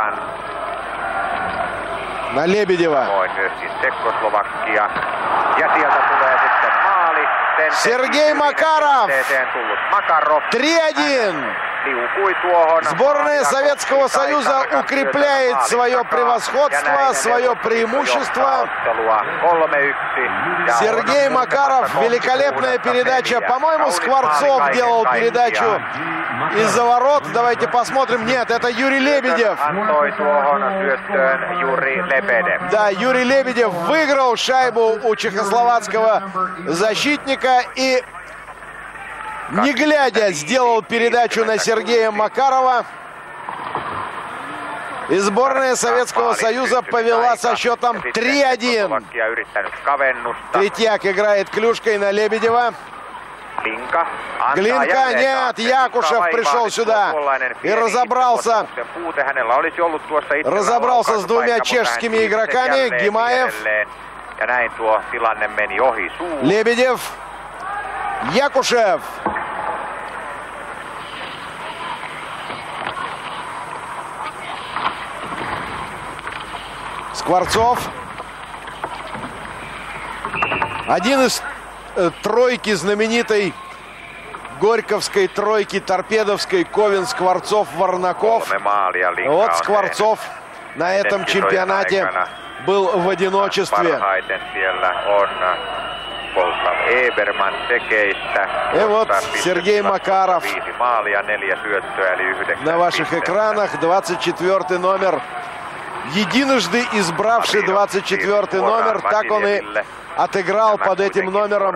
На Лебедева. Сергей Макаров. три один. Сборная Советского Союза укрепляет свое превосходство, свое преимущество. Сергей Макаров. Великолепная передача. По-моему, Скворцов делал передачу из-за ворот. Давайте посмотрим. Нет, это Юрий Лебедев. Да, Юрий Лебедев выиграл шайбу у чехословацкого защитника и, не глядя, сделал передачу на Сергея Макарова. И сборная Советского Союза повела со счетом три один. Третьяк играет клюшкой на Лебедева. Глинка, нет, Якушев пришел сюда и разобрался. Разобрался с двумя чешскими игроками. Гимаев. Лебедев. Якушев. Скворцов. Один из э, тройки знаменитой горьковской тройки, торпедовской: Ковин, Скворцов, Варнаков. Вот Скворцов на этом чемпионате был в одиночестве. И вот Сергей Макаров на ваших экранах. двадцать четвёртый номер. Единожды избравший двадцать четвёртый номер, так он и отыграл под этим номером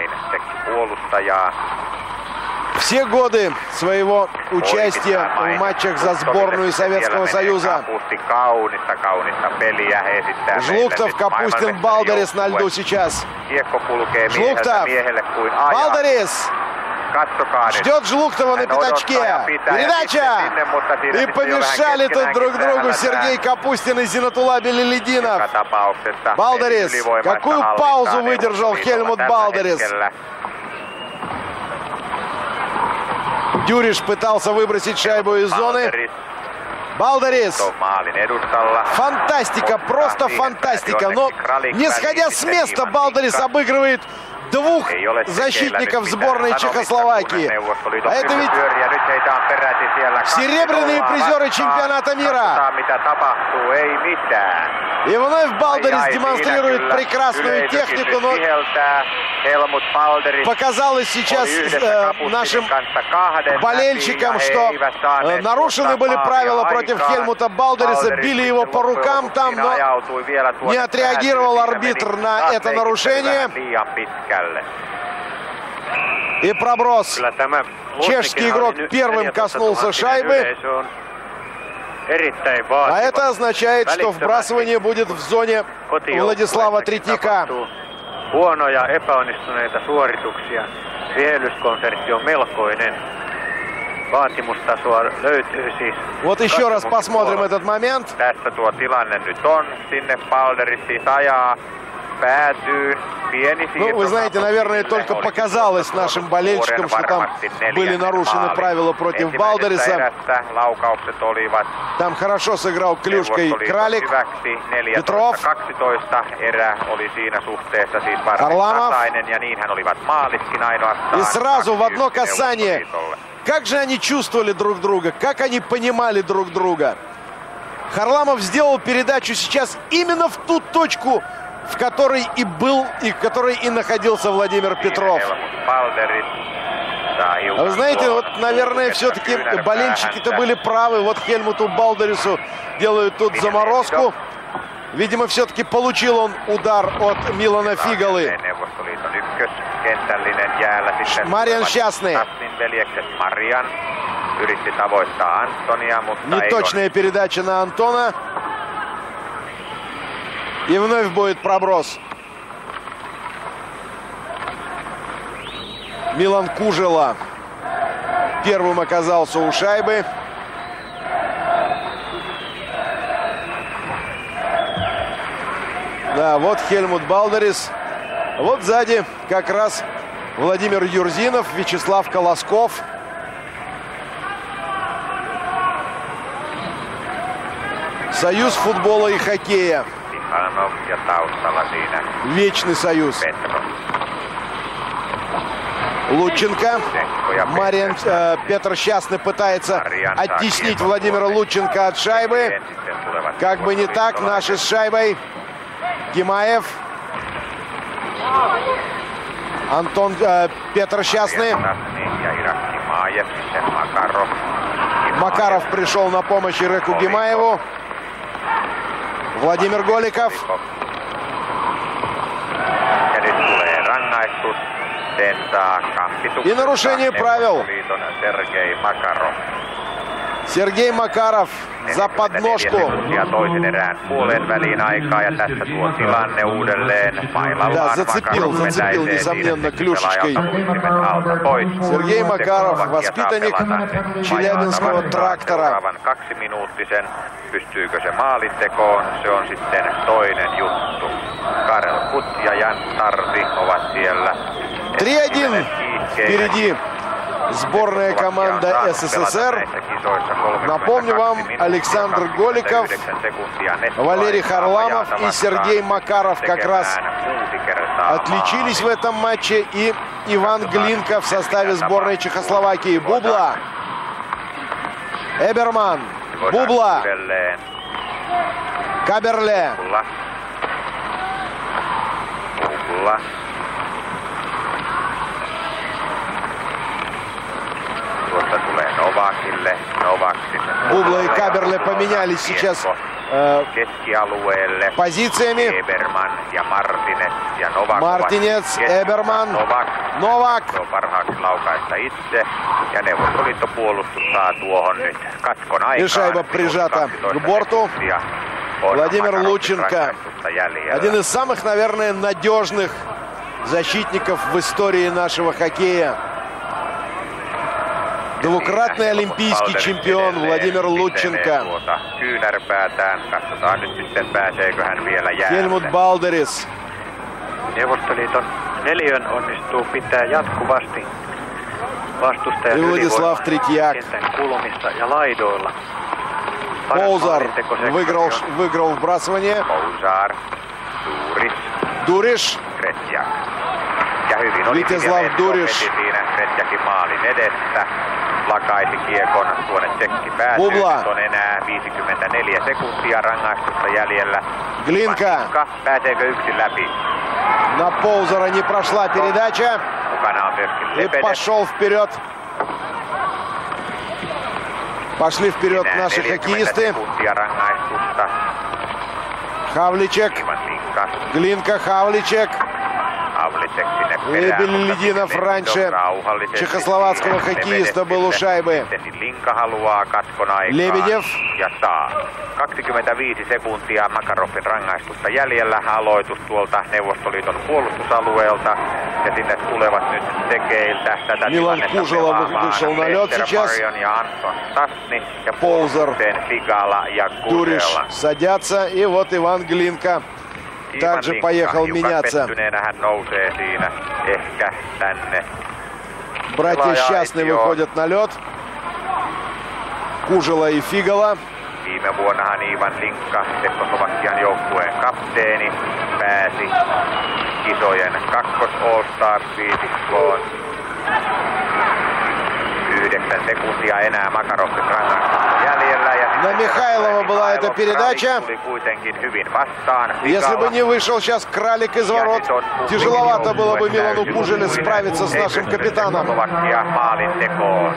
все годы своего участия в матчах за сборную Советского Союза. Жлуктов, Капустин, Балдарис на льду сейчас. Жлуктов, Балдарис. Ждет Жлуктова на пятачке. Передача! И помешали тут друг другу Сергей Капустин и Зинатулла Белелединов. Балдарис. Какую паузу выдержал Хельмут Балдарис. Дюриш пытался выбросить шайбу из зоны. Балдерис. Фантастика, просто фантастика. Но не сходя с места, Балдерис обыгрывает двух защитников сборной Чехословакии. А это ведь серебряные призеры чемпионата мира. И вновь Балдерис демонстрирует прекрасную технику, но показалось сейчас э, нашим болельщикам, что э, нарушены были правила против Хельмута Балдериса, били его по рукам там, но не отреагировал арбитр на это нарушение. И проброс. Чешский игрок первым коснулся шайбы. А это означает, что вбрасывание будет в зоне Владислава Третьяка. Huonoja epäonnistuneita suorituksia. Vihellyskonsertti on melkoinen. Vaatimustasoa löytyy siis. Вот еще раз посмотрим этот момент. Tässä tuo tilanne nyt on. Sinne Balderis siis ajaa. Päätyy. Pieni siirto. Ну, вы знаете, наверное, только показалось нашим болельщикам, что там были нарушены правила против Балдериса. Там хорошо сыграл клюшкой Кралик, Петров, Харламов. И сразу в одно касание. Как же они чувствовали друг друга, как они понимали друг друга. Харламов сделал передачу сейчас именно в ту точку, в которой и был, и в которой и находился Владимир Петров. А вы знаете, вот, наверное, все-таки болельщики-то были правы. Вот Хельмуту Балдерису делают тут заморозку. Видимо, все-таки получил он удар от Милана Фигалы. Мариан Счастный. Неточная передача на Антона. И вновь будет проброс. Милан Кужела первым оказался у шайбы. Да, вот Хельмут Балдерис. Вот сзади как раз Владимир Юрзинов, Вячеслав Колосков. Союз футбола и хоккея. Вечный союз. Лученко. Мариан, э, Петр Счастный пытается оттеснить Владимира Лученко от шайбы. Как бы не так, наши с шайбой. Гимаев. Антон, э, Петр Счастный. Макаров пришел на помощь Иреку Гимаеву. Владимир Голиков. И нарушение правил. Сергей Макаров за подножку. Да, зацепил, зацепил, несомненно, клюшечкой. Сергей Макаров, воспитанник Челябинского Трактора. Pystyykö se maalintekoon, se on sitten toinen juttu. Karel Kut ja Jan Tarvi ovat siellä. три один впереди сборная команда СССР. Напомню вам, Александр Голиков, Валерий Харламов и Сергей Макаров как раз отличились в этом матче. И Иван Глинка в составе сборной Чехословакии. Бубла. Эберман. Бубла. Каберле. Бубла. Бубла и Каберле поменялись сейчас э, позициями. Мартинец, Эберман, Новак. И шайба прижата к борту. Владимир Лученко. Один из самых, наверное, надежных защитников в истории нашего хоккея. Двукратный олимпийский чемпион Владимир Лученко. Хельмут Балдерис. Neuvostoliiton neljön onnistuu pitää jatkuvasti vastustajan Владислав Третьяк. kentän kulmissa ja laidoilla. Поузар выиграл, выиграл вбрасывание. Pouzar, Duris, Дуриш. Tretjak. Ja hyvin oli Viteslav Duris. siinä Tretjakin maalin edessä. Lakaisi kiekon tuonne tsekkipäätyyn. Bubla. Nyt on enää viisikymmentäneljä sekuntia rangaistusta jäljellä. Глинка. Pääseekö yksin läpi? На Поузара не прошла передача. Mukana on myöskin И Lebedev. пошел вперед. Пошли вперед Enää наши neljäkymmentä хоккеисты. sekuntia rangaistusta. Хавличек. Ivan Linka. Глинка, Хавличек. Havlicek sinne И perään, mutta Белелединов sitten раньше Lindström rauhallisesti чехословацкого siihen. хоккеиста был у шайбы. Sitten Linka haluaa katkon aikaa. Lebedev. Ja saa. kaksikymmentäviisi sekuntia Makarovin rangaistusta jäljellä. Aloitus tuolta Neuvostoliiton puolustusalueelta. Ja sinne tulevat nyt tekeiltä tätä Milan tilannetta Kužela pelaamaan вышел на лед Peter сейчас. Marion ja Anton Stasny. Ja Pouzar. puolustukseen Figala ja Дуриш Kužela. садятся. И вот Иван Глинка также Ivan поехал Linka, меняться. hiukan pettyneenä hän nousee siinä ehkä tänne. Братья Счастны Pelaaja-aitioon. выходят на лед. Kužela и Фигала. Viime vuonnahan Ivan Linka, Tsekkoslovakian joukkueen kapteeni, pääsi kisojen kakkos All-Stars-viisikkoon. Yhdeksän sekuntia enää Makarovin rangaistusta jäljellä. Ja На Михайлова была эта передача. tuli kuitenkin hyvin vastaan. Если бы не вышел сейчас Кралик из ворот, тяжеловато было бы Милану Кужеле справиться с нашим капитаном. Slovakia maalin tekoon.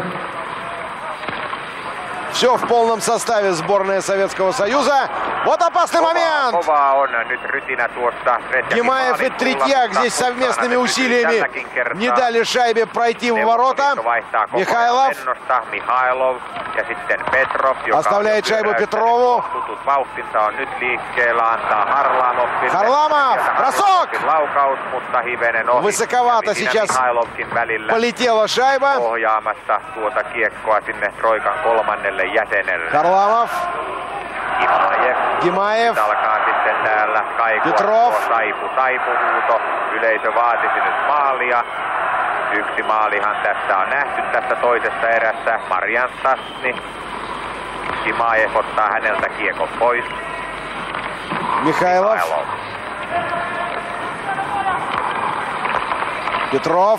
Все в полном составе сборная Советского Союза. Вот опасный момент! Kova on nyt rytinä tuosta. Гимаев и Третьяк здесь совместными усилиями не дали шайбе пройти в ворота. Михайлов Mihailov ja sitten Petrov, joka оставляет шайбу Петрову. tutut vauhtinsa on nyt liikkeellä, antaa Harlamoville. Харламов, бросок! Laukaus, mutta hivenen ohi. Высоковато Siinä сейчас Mihailovkin välillä полетела шайба. ohjaamassa tuota kiekkoa sinne Troikan kolmannelle jäsenelle. Харламов, Gimaev. Гимаев, Alkaa sitten täällä kaikua Petrov. tuo taipu, taipuhuuto. Yleisö vaatisi nyt maalia. Yksi maalihan tässä on nähty tässä toisessa erässä. Marian Stasny. Gimaev ottaa häneltä kiekon pois. Михайлов, Mihailov. Петров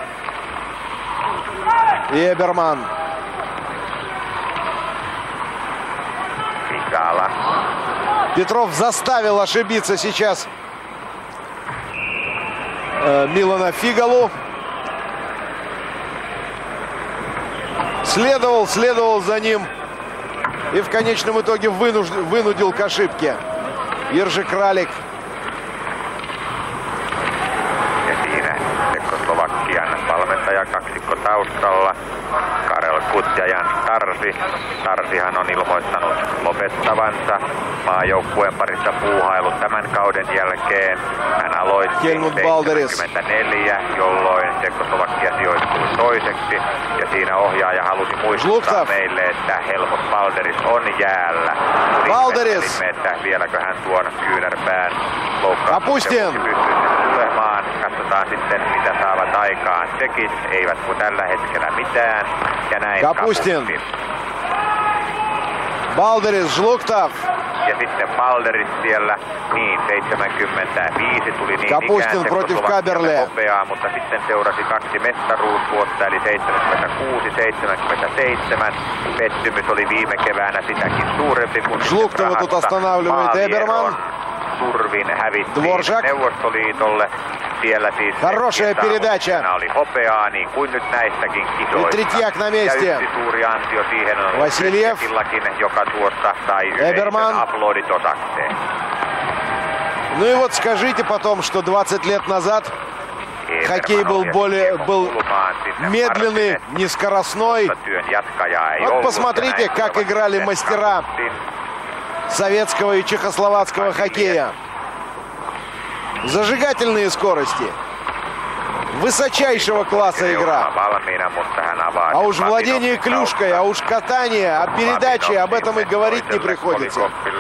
и Эберман. Figala. Петров заставил ошибиться сейчас э, Милана Фигалу. Следовал, следовал за ним. И в конечном итоге вынуж... вынудил к ошибке. Ержи Кралик. Ja siinä Tsekkoslovakian valmentajakaksikko taustalla. Karel Kut ja Jan Starsi. Starsihan on ilmoittanut lopettavansa maajoukkueen parissa puuhailut tämän kauden jälkeen. Hän aloitti Helmut Balderis. seitsemänkymmentäneljä, jolloin Tsekkoslovakia sijoittui toiseksi. Ja siinä ohjaaja halusi muistuttaa Zluktov. meille, että Helmut Balderis on jäällä. Balderis. Ihmettelimme, että vieläkö hän tuon kyynärpään loukkauksen Kapustin. pystyisi tulemaan. Katsotaan sitten, mitä saavat aikaan tsekit. Eivät kuin tällä hetkellä mitään. Ja näin Kapustin. Kapustin. Балдерис, Жлуктов. Ja sitten Balderis siellä, niin seitsemänkymmentäviisi tuli niin Kapustin ikään protiv Tsekkoslovakialle Kaberle. hopeaa, mutta sitten seurasi kaksi mestaruusvuotta, eli seitsemänkymmentäkuusi seitsemänkymmentäseitsemän. Pettymys oli viime keväänä sitäkin suurempi, kun Жлуктова тут останавливает Эберман. Turvin hävittiin Dvorak. Neuvostoliitolle. Siellä siis Хорошая передача. oli hopeaa, niin kuin nyt näissäkin kisoissa. И Третьяк на месте. Ja yksi suuri ansio siihen on Vasiljev. Tretjakillakin, joka tuossa sai yleisön Эберман. aplodit osakseen. Ну и вот скажите потом, что двадцать лет назад хоккей был более был медленный, нескоростной. Вот посмотрите, как играли мастера советского и чехословацкого хоккея. Зажигательные скорости. Высочайшего класса игра. А уж владение клюшкой, а уж катание, а передачи, об этом и говорить не приходится.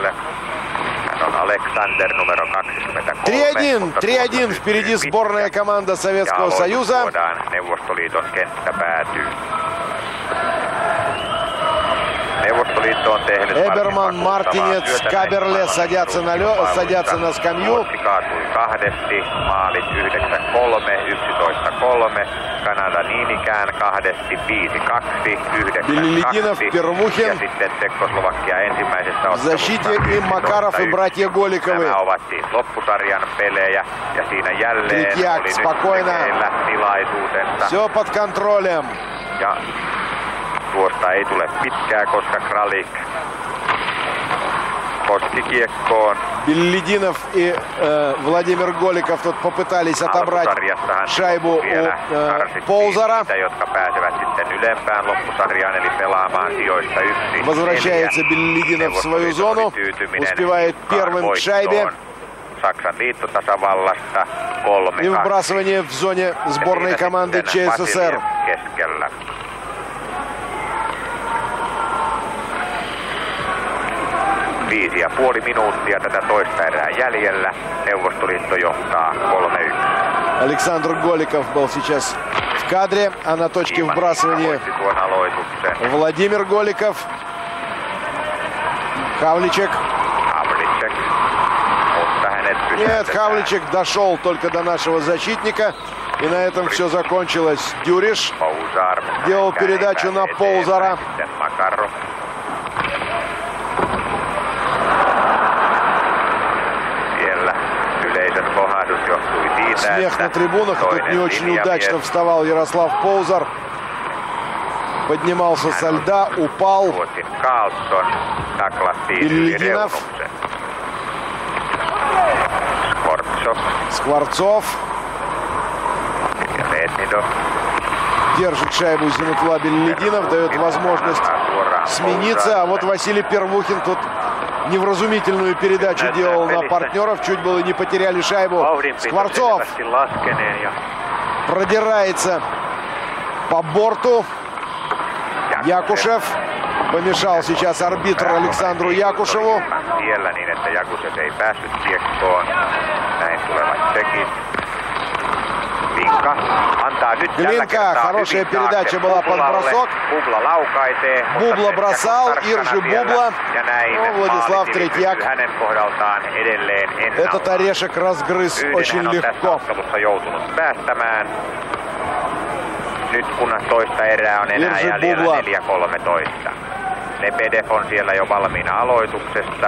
три один, три один впереди сборная команда Советского Союза. Neuvostoliiton kenttäpäätyy. Neuvostoliiton Neuvostoliitto on tehnyt Эберман, Мартинец, Каберле садятся на, лё... садятся на скамью. Ruotsi kaatui kahdesti, maalit yhdeksän kolme, yksitoista kolme. Kanada niin ikään kahdesti, viisi kaksi, yhdeksän kaksi. Ja sitten Tsekkoslovakia ensimmäisessä Защите и Макаров и братья Голиковы. Nämä ovat siis loppusarjan pelejä ja siinä jälleen Третьяк, oli спокойно. nyt tilaisuutensa. Все под контролем. Ja tuosta ei tule pitkää, koska Kralik koski kiekkoon. Беллидинов и э, Владимир Голиков тут попытались отобрать шайбу у э, Поузера. Niitä, jotka pääsevät sitten ylempään loppusarjaan, eli pelaamaan sijoista yksi. Возвращается Беллидинов в свою зону. Успевает первым к шайбе. Saksan liittotasavallasta kolme И выбрасывание в зоне сборной команды ЧССР. Keskellä. Viisi ja puoli minuuttia tätä toista erää jäljellä. Neuvostoliitto johtaa kolme yksi. Александр Голиков был сейчас в кадре, а на точке вбрасывания Владимир Голиков. Хавличек. Хавличек. Нет, Хавличек дошел только до нашего защитника. И на этом все закончилось. Дюриш делал передачу на Поузера. Смех на трибунах. И тут не очень удачно вставал Ярослав Поузер. Поднимался со льда, упал. Беллидинов. Скворцов. Держит шайбу Зинатулла Беллидинов, дает возможность смениться. А вот Василий Первухин тут невразумительную передачу делал на партнеров. Чуть было не потеряли шайбу. Скворцов продирается по борту. Якушев. Помешал сейчас арбитр Александру Якушеву. Глинка. Хорошая передача была под бросок. Бубла бросал. Иржи Бубла. Ну, Владислав Третьяк этот орешек разгрыз очень легко. Nyt kun toista erää on enää jäljellä neljä kolmetoista. Lebedev on siellä jo valmiina aloituksessa.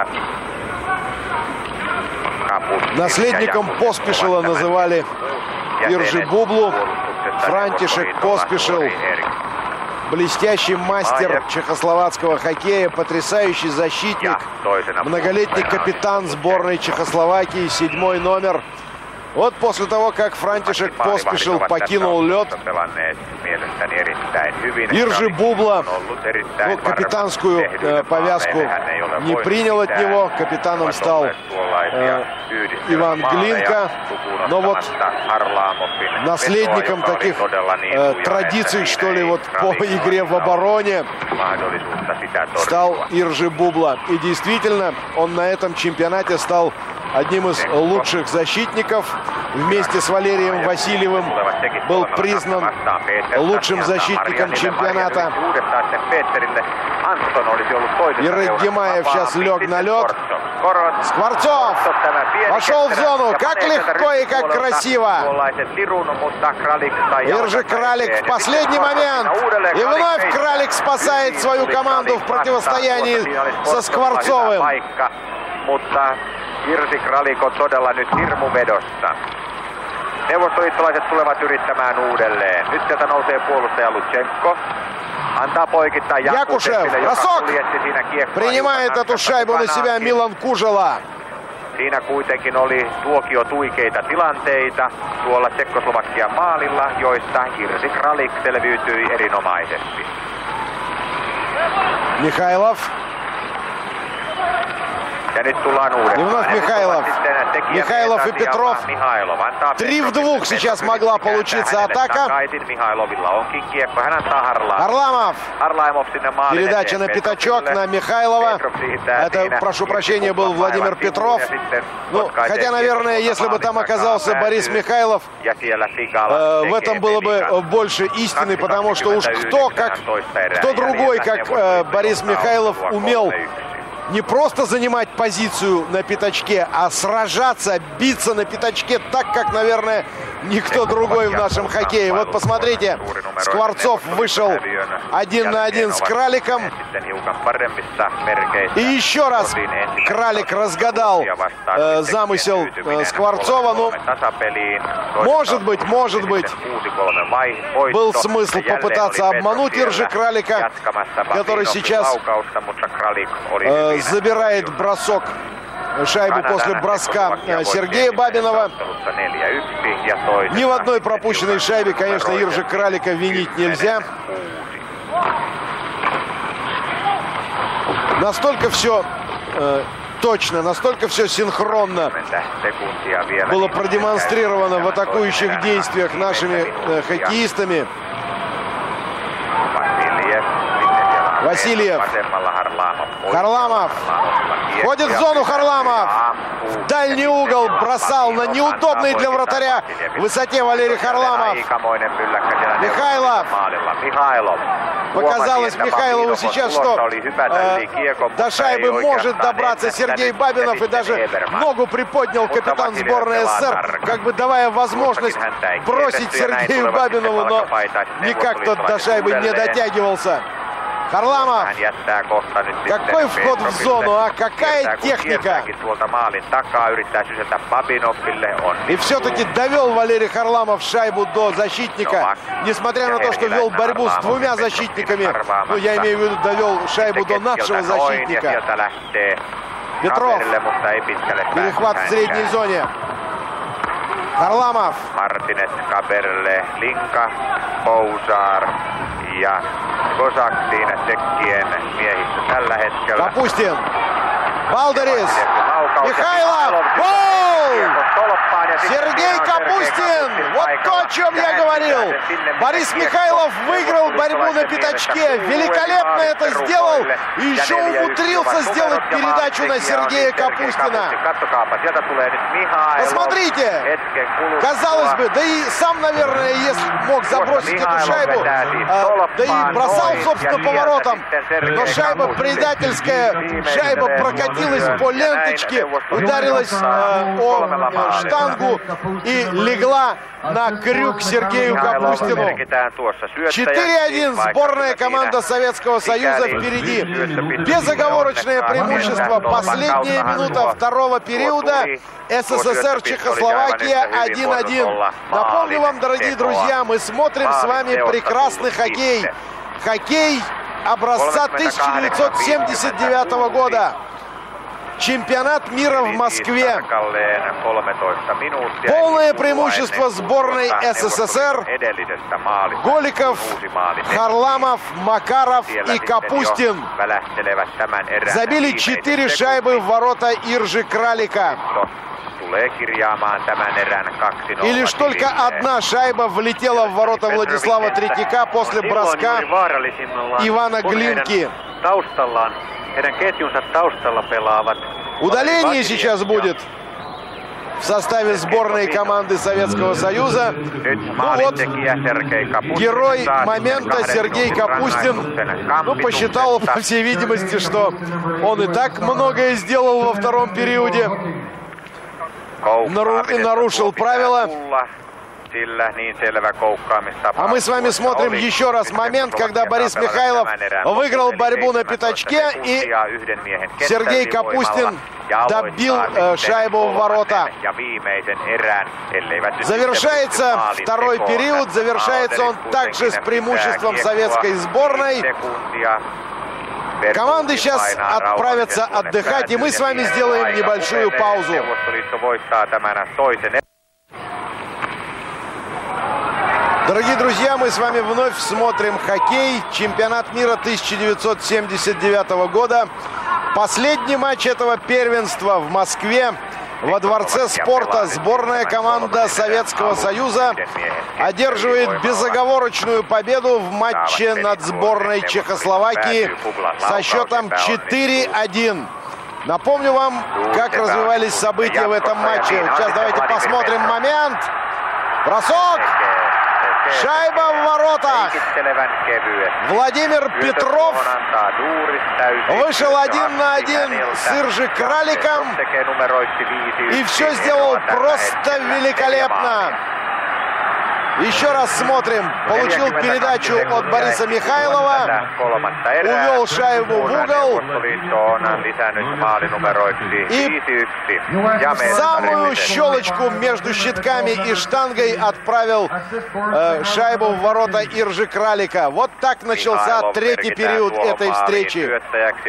Наследником Поспишила называли Иржи Бублу. Франтишек Поспишил. Блестящий мастер чехословацкого хоккея, потрясающий защитник, многолетний капитан сборной Чехословакии, седьмой номер. Вот после того, как Франтишек Поспишил покинул лед, Иржи Бубла ну, капитанскую э, повязку не принял от него. Капитаном стал э, Иван Глинка. Но вот наследником таких э, традиций, что ли, вот по игре в обороне стал Иржи Бубла. И действительно, он на этом чемпионате стал одним из лучших защитников. Вместе с Валерием Васильевым был признан лучшим защитником чемпионата. Ирек Гемаев сейчас лег на лед. Скворцов вошел в зону. Как легко и как красиво. Иржи Кралик в последний момент. И вновь Кралик спасает свою команду в противостоянии со Скворцовым. Mutta Irsi Kralik on todella nyt hirmuvedossa. Neuvostoliittolaiset tulevat yrittämään uudelleen. Nyt sieltä nousee puolustaja Lutsenko. Antaa poikittaa Jakuseville, joka kuljetti siinä kiekkoa. Принимает эту шайбу на себя Милан Кужела. Siinä kuitenkin oli tuokio tuikeita tilanteita tuolla Tsekkoslovakian maalilla, joista Irsi Kralik selviytyi erinomaisesti. Mikhailov. И вновь Михайлов. Михайлов и Петров. Три в двух сейчас могла получиться атака. Харламов. Передача на пятачок, на Михайлова. Это, прошу прощения, был Владимир Петров. Ну, хотя, наверное, если бы там оказался Борис Михайлов, э, в этом было бы больше истины, потому что уж кто, как, кто другой, как э, Борис Михайлов, умел не просто занимать позицию на пятачке, а сражаться, биться на пятачке так, как, наверное, никто другой в нашем хоккее. Вот посмотрите, Скворцов вышел один на один с Краликом. И еще раз Кралик разгадал э, замысел э, Скворцова. Ну, может быть, может быть, был смысл попытаться обмануть Иржи Кралика, который сейчас э, забирает бросок, шайбу после броска Сергея Бабинова. Ни в одной пропущенной шайбе, конечно, Иржи Кралика винить нельзя. Настолько все э, точно, настолько все синхронно было продемонстрировано в атакующих действиях нашими э, хоккеистами. Васильев. Харламов. Входит в зону Харламов. В дальний угол бросал на неудобной для вратаря высоте Валерий Харламов. Михайлов. Показалось Михайлову сейчас, что э, до шайбы может добраться Сергей Бабинов, и даже ногу приподнял капитан сборной СССР, как бы давая возможность бросить Сергею Бабинову, но никак тот до шайбы не дотягивался. Харламов. Какой вход в зону, а какая техника. И все-таки довел Валерий Харламов шайбу до защитника. Несмотря на то, что вел борьбу с двумя защитниками. Ну, я имею в виду, довел шайбу до нашего защитника. Петров. Перехват в средней зоне. Харламов. Martinez, Kaberle, Linka, Bouzar ja Kosak siinä tsekkien miehissä tällä hetkellä. Kapustin. Балдерис. Михайлов. Гол! Сергей Капустин. Вот то, о чем я говорил. Борис Михайлов выиграл борьбу на пятачке. Великолепно это сделал. И еще умудрился сделать передачу на Сергея Капустина. Посмотрите. Казалось бы, да и сам, наверное, если мог забросить эту шайбу, а, да и бросал, собственно, поворотом. Но шайба предательская. Шайба прокатилась по ленточке, ударилась э, о штангу и легла на крюк Сергею Капустину. четыре один. Сборная команда Советского Союза впереди. Безоговорочное преимущество. Последняя минута второго периода. СССР, Чехословакия один один. Напомню вам, дорогие друзья, мы смотрим с вами прекрасный хоккей. Хоккей образца тысяча девятьсот семьдесят девятого года. Чемпионат мира в Москве. Полное преимущество сборной СССР. Голиков, Харламов, Макаров и Капустин забили четыре шайбы в ворота Иржи Кралика. И лишь только одна шайба влетела в ворота Владислава Третьяка после броска Ивана Глинки. Удаление сейчас будет в составе сборной команды Советского Союза. Ну вот, герой момента Сергей Капустин, ну, посчитал, по всей видимости, что он и так многое сделал во втором периоде. Нару- и нарушил правила. А мы с вами смотрим еще раз момент, когда Борис Михайлов выиграл борьбу на пятачке, и Сергей Капустин добил э, шайбу в ворота. Завершается второй период. Завершается он также с преимуществом советской сборной. Команды сейчас отправятся отдыхать, и мы с вами сделаем небольшую паузу. Дорогие друзья, мы с вами вновь смотрим хоккей. Чемпионат мира тысяча девятьсот семьдесят девятого года. Последний матч этого первенства в Москве. Во Дворце спорта сборная команда Советского Союза одерживает безоговорочную победу в матче над сборной Чехословакии со счетом четыре один. Напомню вам, как развивались события в этом матче. Сейчас давайте посмотрим момент. Бросок. Шайба в воротах. Владимир Петров вышел один на один с Иржи Краликом и все сделал просто великолепно. Еще раз смотрим. Получил передачу от Бориса Михайлова. Увел шайбу в угол. И в самую щелочку между щитками и штангой отправил э, шайбу в ворота Иржи Кралика. Вот так начался третий период этой встречи.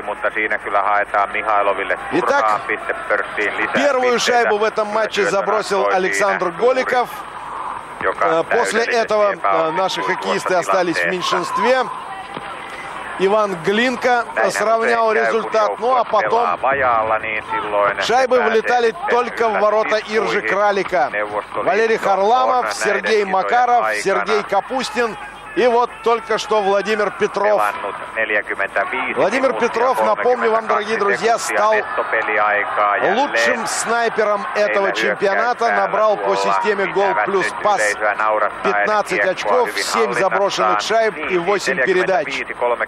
Итак, первую шайбу в этом матче забросил Александр Голиков. После этого наши хоккеисты остались в меньшинстве. Иван Глинка сравнял результат. Ну а потом шайбы вылетали только в ворота Иржи Кралика. Валерий Харламов, Сергей Макаров, Сергей Капустин. И вот только что Владимир Петров. Владимир Петров, напомню вам, дорогие друзья, стал лучшим снайпером этого чемпионата. Набрал по системе гол плюс пас пятнадцать очков, семь заброшенных шайб и восемь передач.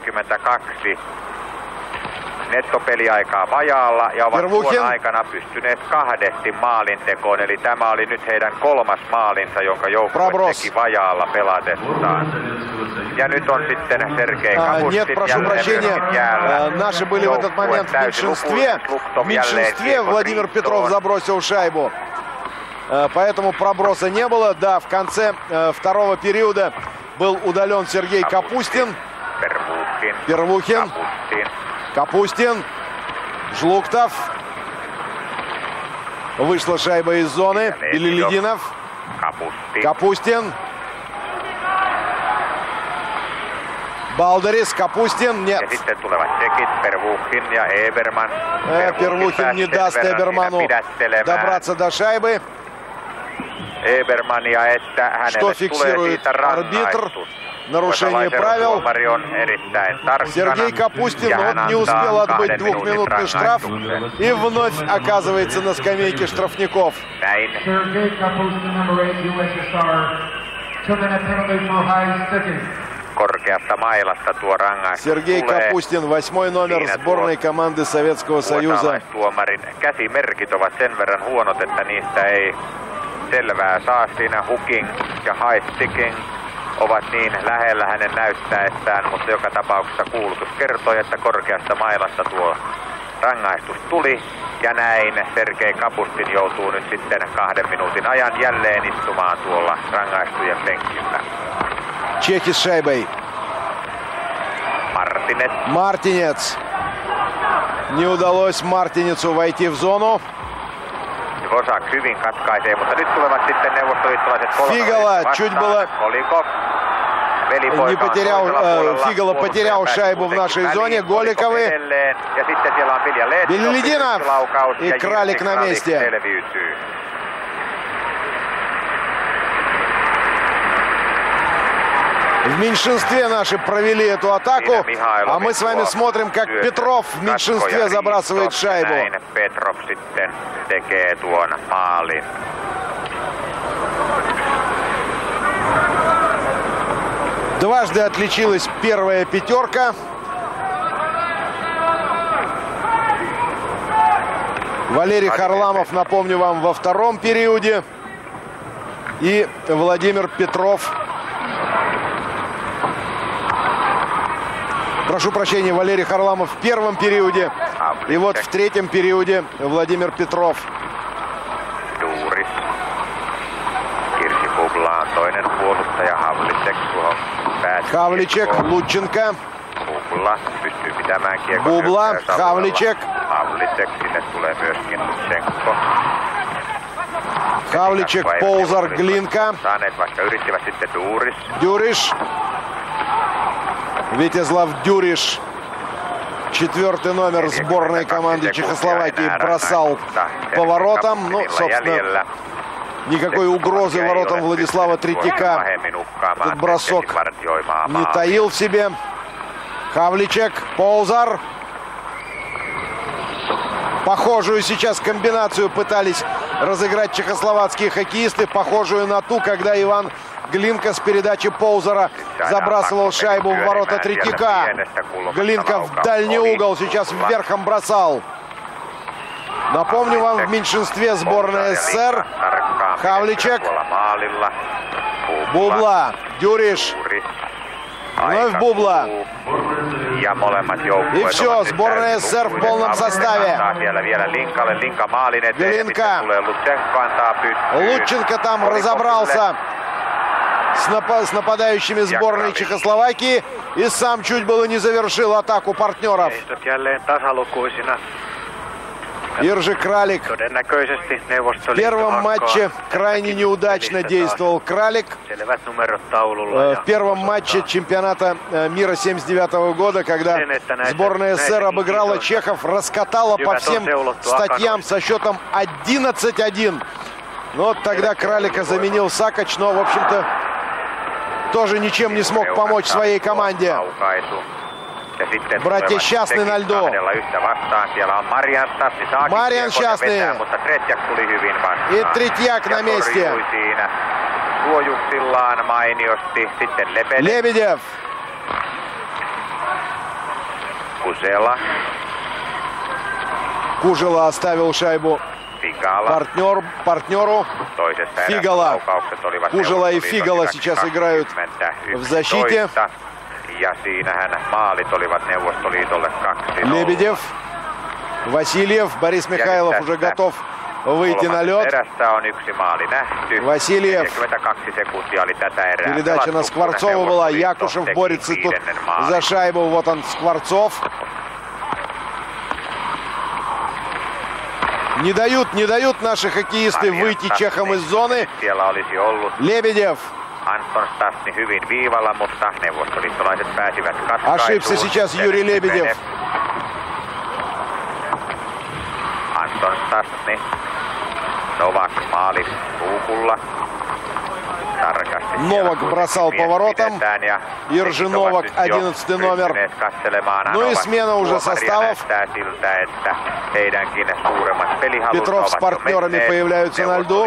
Nettopeliaikaa vajaalla ja ovat tuon aikana pystyneet kahdesti maalintekoon. Eli tämä oli nyt heidän kolmas maalinsa, jonka joukkue teki vajaalla pelatessaan. Ja nyt on sitten Sergei Kapustin jälleen jäällä. Наши были в этот момент в меньшинстве. В меньшинстве Владимир Петров забросил шайбу. Поэтому проброса не было. Да, в конце второго периода был удален Сергей Капустин. Первухин. Капустин, Жлуктов. Вышла шайба из зоны. Белелединов. Капустин. Балдерис, Капустин. Нет. Э, Первухин не даст Эберману добраться до шайбы. Что фиксирует арбитр? Нарушение правил. Сергей Капустин, он не успел отбыть двухминутный штраф и вновь оказывается на скамейке штрафников. Сергей Капустин, восьмой номер сборной команды Советского Союза. Ovat niin lähellä hänen näyttäessään, mutta joka tapauksessa kuulutus kertoi, että korkeasta mailasta tuo rangaistus tuli. Ja näin Sergei Kapustin joutuu nyt sitten kahden minuutin ajan jälleen istumaan tuolla rangaistujen penkillä. Чехи с шайбой. Martinets. Мартинец. Не удалось Мартинецу войти в зону. Vosak hyvin katkaisee, mutta nyt tulevat sitten neuvostoliittolaiset Фигала чуть было не потерял, э, Фигала потерял шайбу в нашей зоне. Голиковы. Белелединов и Кралик на месте. В меньшинстве наши провели эту атаку, а мы с вами смотрим, как Петров в меньшинстве забрасывает шайбу. Дважды отличилась первая пятерка. Валерий Харламов, напомню вам, во втором периоде. И Владимир Петров. Прошу прощения, Валерий Харламов в первом периоде. И вот в третьем периоде Владимир Петров. Хавличек, Лученко. Бубла, Хавличек. Хавличек, Ползар, Глинка. Дюриш. Витязлав Дюриш. Четвертый номер сборной команды Чехословакии бросал поворотом. Ну, собственно, никакой угрозы воротам Владислава Третьяка этот бросок не таил в себе. Хавличек, Поузар. Похожую сейчас комбинацию пытались разыграть чехословацкие хоккеисты. Похожую на ту, когда Иван Глинка с передачи Поузара забрасывал шайбу в ворота Третьяка. Глинка в дальний угол сейчас вверхом бросал. Напомню вам, в меньшинстве сборная СССР. Хавличек. Бубла. Дюриш. Вновь Бубла. И все, сборная СССР в полном составе. Глинка. Лученко там разобрался с, нап с нападающими сборной Чехословакии и сам чуть было не завершил атаку партнеров. Иржи Кралик. В первом матче крайне неудачно действовал Кралик. В первом матче чемпионата мира семьдесят девятого года, когда сборная СССР обыграла чехов, раскатала по всем статьям со счетом одиннадцать один. Но тогда Кралика заменил Сакач, но, в общем-то, тоже ничем не смог помочь своей команде. Братья Счастны на льду. Марьян Счастный. И Третьяк на месте. Лебедев. Кужела оставил шайбу партнер, партнеру. Фигала. Кужела и Фигала сейчас играют в защите. Лебедев, Васильев, Борис Михайлов уже готов выйти на лед. Васильев. Передача на Скворцова была. Якушев борется тут за шайбу. Вот он, Скворцов. Не дают, не дают наши хоккеисты выйти чехам из зоны. Лебедев. Ошибся сейчас Юрий Лебедев. Anton Stastny. Novak maalis luukulla. Новак бросал поворотом. Иржи Новак, одиннадцатый номер. Ну и смена уже составов. Петров с партнерами появляются на льду.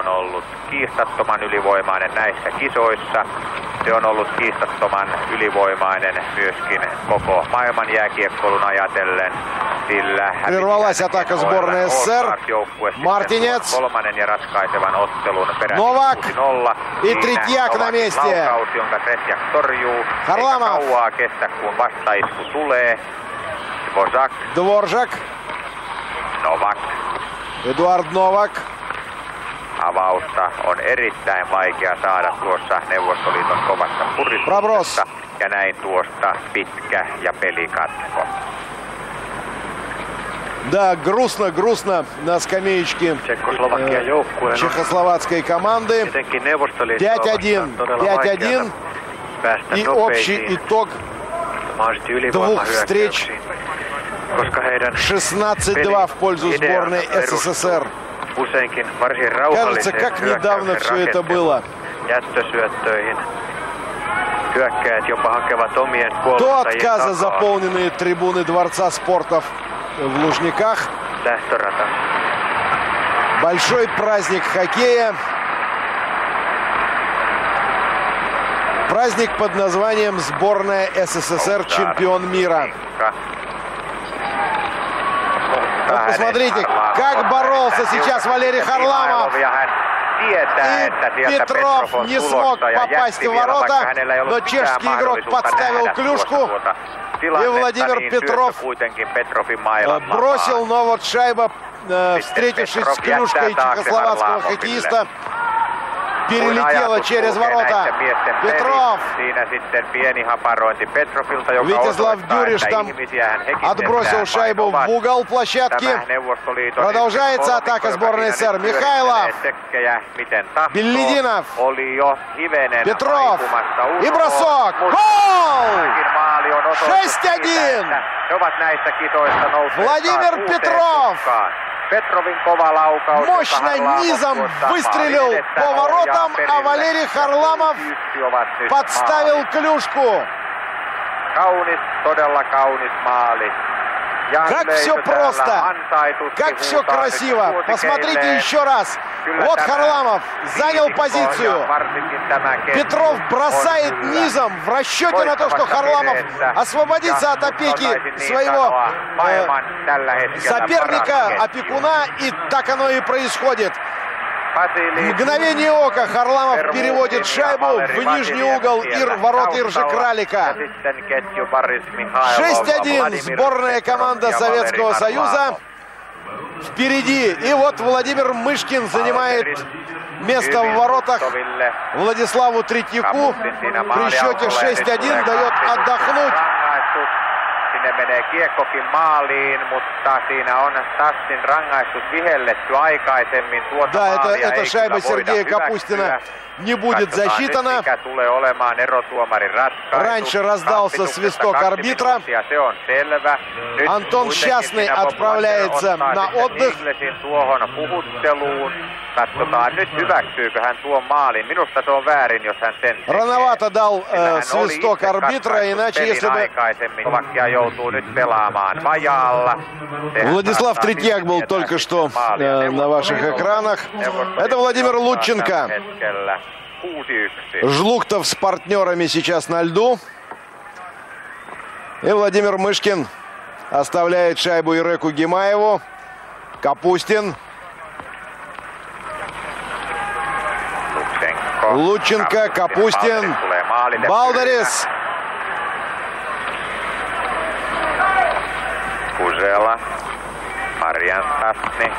Se on ollut kiistattoman ylivoimainen myöskin koko maailman jääkiekkoilun ajatellen, sillä прервалась атака сборной СССР. Мартинец. Kolmannen ja ratkaisevan ottelun Новак и Третьяк на месте. jonka Tretjak torjuu. Харламов. Kauaa kestä, kun vastaisku tulee. Dvořák. Dvořák. Novak. Eduard Novak. Avausta on erittäin vaikea saada tuossa Neuvostoliiton kovassa puristuksessa. Ja näin tuosta pitkä ja pelikatko. Да, грустно, грустно на скамеечке э, чехословацкой команды. пять один. пять один. И общий итог двух встреч шестнадцать два в пользу сборной СССР. Кажется, как недавно все это было. До отказа заполненные трибуны Дворца спорта в Лужниках. Большой праздник хоккея. Праздник под названием «Сборная СССР. Чемпион мира». Вот посмотрите, как боролся сейчас Валерий Харламов. И Петров не смог попасть в ворота, но чешский игрок подставил клюшку. И Владимир Петров бросил, но вот шайба, встретившись с клюшкой чехословацкого хоккеиста, перелетела через ворота. Петров. Вячеслав Дюриш там отбросил шайбу в угол площадки. Продолжается атака сборной СССР. Михайлов. Беллидинов. Петров. И бросок. Гол! maali on osoitus шесть один. siitä, että he ovat näissä kisoissa nousseet Владимир taas Петров. uuteen Petrovin kova laukaus. Мощно низом выстрелил по воротам, а Валерий Харламов подставил клюшку. Kaunis, todella kaunis maali. Как все просто, как все красиво. Посмотрите еще раз. Вот Харламов занял позицию. Петров бросает низом в расчете на то, что Харламов освободится от опеки своего э, соперника, опекуна. И так оно и происходит. В мгновение ока Харламов переводит шайбу в нижний угол ир, ворот Иржи Кралика. шесть один. Сборная команда Советского Союза впереди. И вот Владимир Мышкин занимает место в воротах Владиславу Третьяку. При счете шесть один дает отдохнуть. Sinne menee kiekkokin maaliin, mutta siinä on Stassin rangaistus vihelletty aikaisemmin. Tuota да, это, maalia это ei шайба kyllä voida Сергея Капустина не будет Katsotaan засчитана. nyt, mikä tulee olemaan erotuomarin ratkaisu. Раньше раздался свисток арбитра. Se on selvä. Nyt Антон Счастный отправляется на отдых. Tuohon puhutteluun. Katsotaan nyt, hyväksyykö hän tuon maalin. Minusta se on väärin, jos hän sen tekee. Рановато дал э, свисток арбитра, иначе если бы... Владислав Третьяк был только что э, на ваших экранах. Это Владимир Лученко. Жлуктов с партнерами сейчас на льду. И Владимир Мышкин оставляет шайбу Иреку Гимаеву. Капустин. Лученко, Капустин, Балдарис. Kusela, Marian Счастный.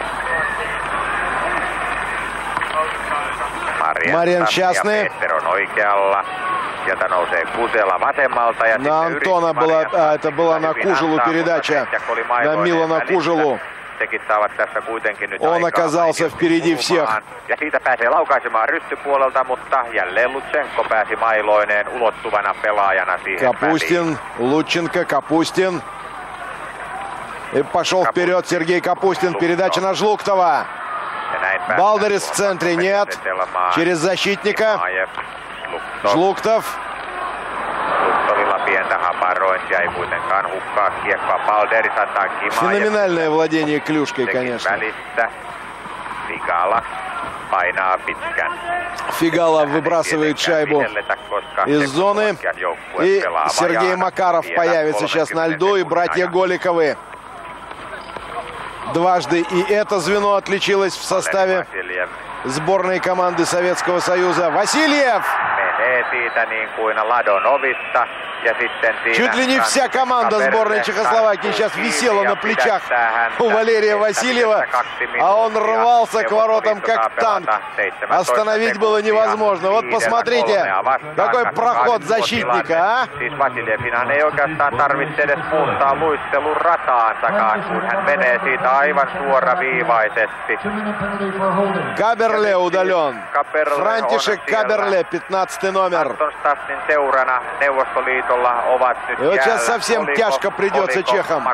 Marian Счастный. Peter on oikealla. Sieltä nousee Kusela vasemmalta. Ja на Антона была, а, это была на Кужелу передача, на Милана Кужелу. Он оказался впереди всех. Ja siitä pääsee laukaisemaan rystypuolelta, mutta jälleen Lutsenko pääsi mailoineen ulottuvana pelaajana siihen Капустин, Лученко, Капустин. И пошел вперед Сергей Капустин. Передача на Жлуктова. Балдарис в центре нет. Через защитника. Жлуктов. Феноменальное владение клюшкой, конечно. Фигала выбрасывает шайбу из зоны. И Сергей Макаров появится сейчас на льду. И братья Голиковы. Дважды и это звено отличилось в составе сборной команды Советского Союза. Васильев! Чуть ли не вся команда сборной Чехословакии сейчас висела на плечах у Валерия Васильева, а он рвался к воротам как танк. Остановить было невозможно. Вот посмотрите, какой проход защитника, а? Каберле удален. Франтишек Каберле, пятнадцатый номер. И вот сейчас совсем тяжко придется чехам.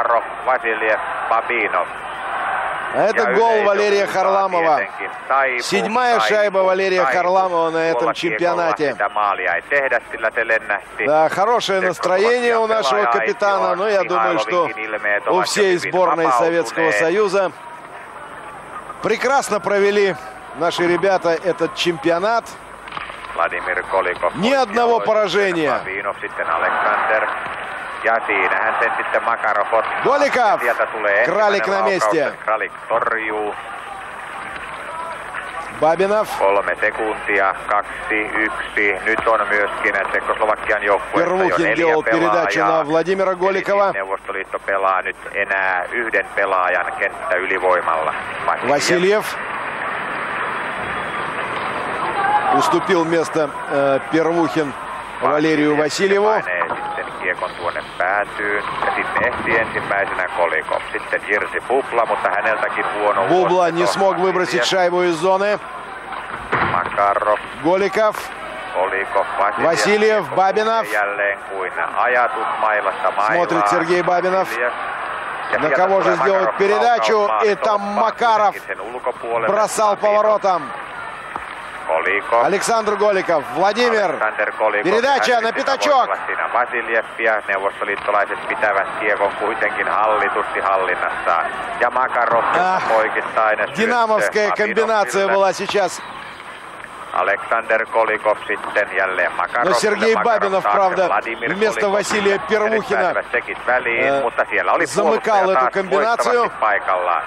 А это гол Валерия Харламова. Седьмая шайба Валерия Харламова на этом чемпионате. Да, хорошее настроение у нашего капитана. Но я думаю, что у всей сборной Советского Союза прекрасно провели наши ребята этот чемпионат. Ни одного поражения. Голиков. Кралик на месте. Бабинов. Первухин делал передачу на Владимира Голикова. Васильев. Уступил место э, Первухин Валерию Васильеву. Бубла не смог выбросить шайбу из зоны. Голиков. Oliko Васильев, Бабинов. Jälleen kuin ajatus mailasta mailaan. Смотрит Сергей Бабинов. На кого же сделать передачу? И там Макаров бросал поворотом. Александр Голиков. Владимир. Передача на пятачок. Vasiljev ja neuvostoliittolaiset pitävät kiekon kuitenkin hallitusti hallinnassaan. Ja Makarov poikittainen syöttö. Динамовская комбинация была сейчас. Александр Голиков sitten jälleen Makarov. Но Сергей Бабинов, правда, вместо Василия Первухина väliin, mutta siellä oli замыкал эту комбинацию. Paikallaan.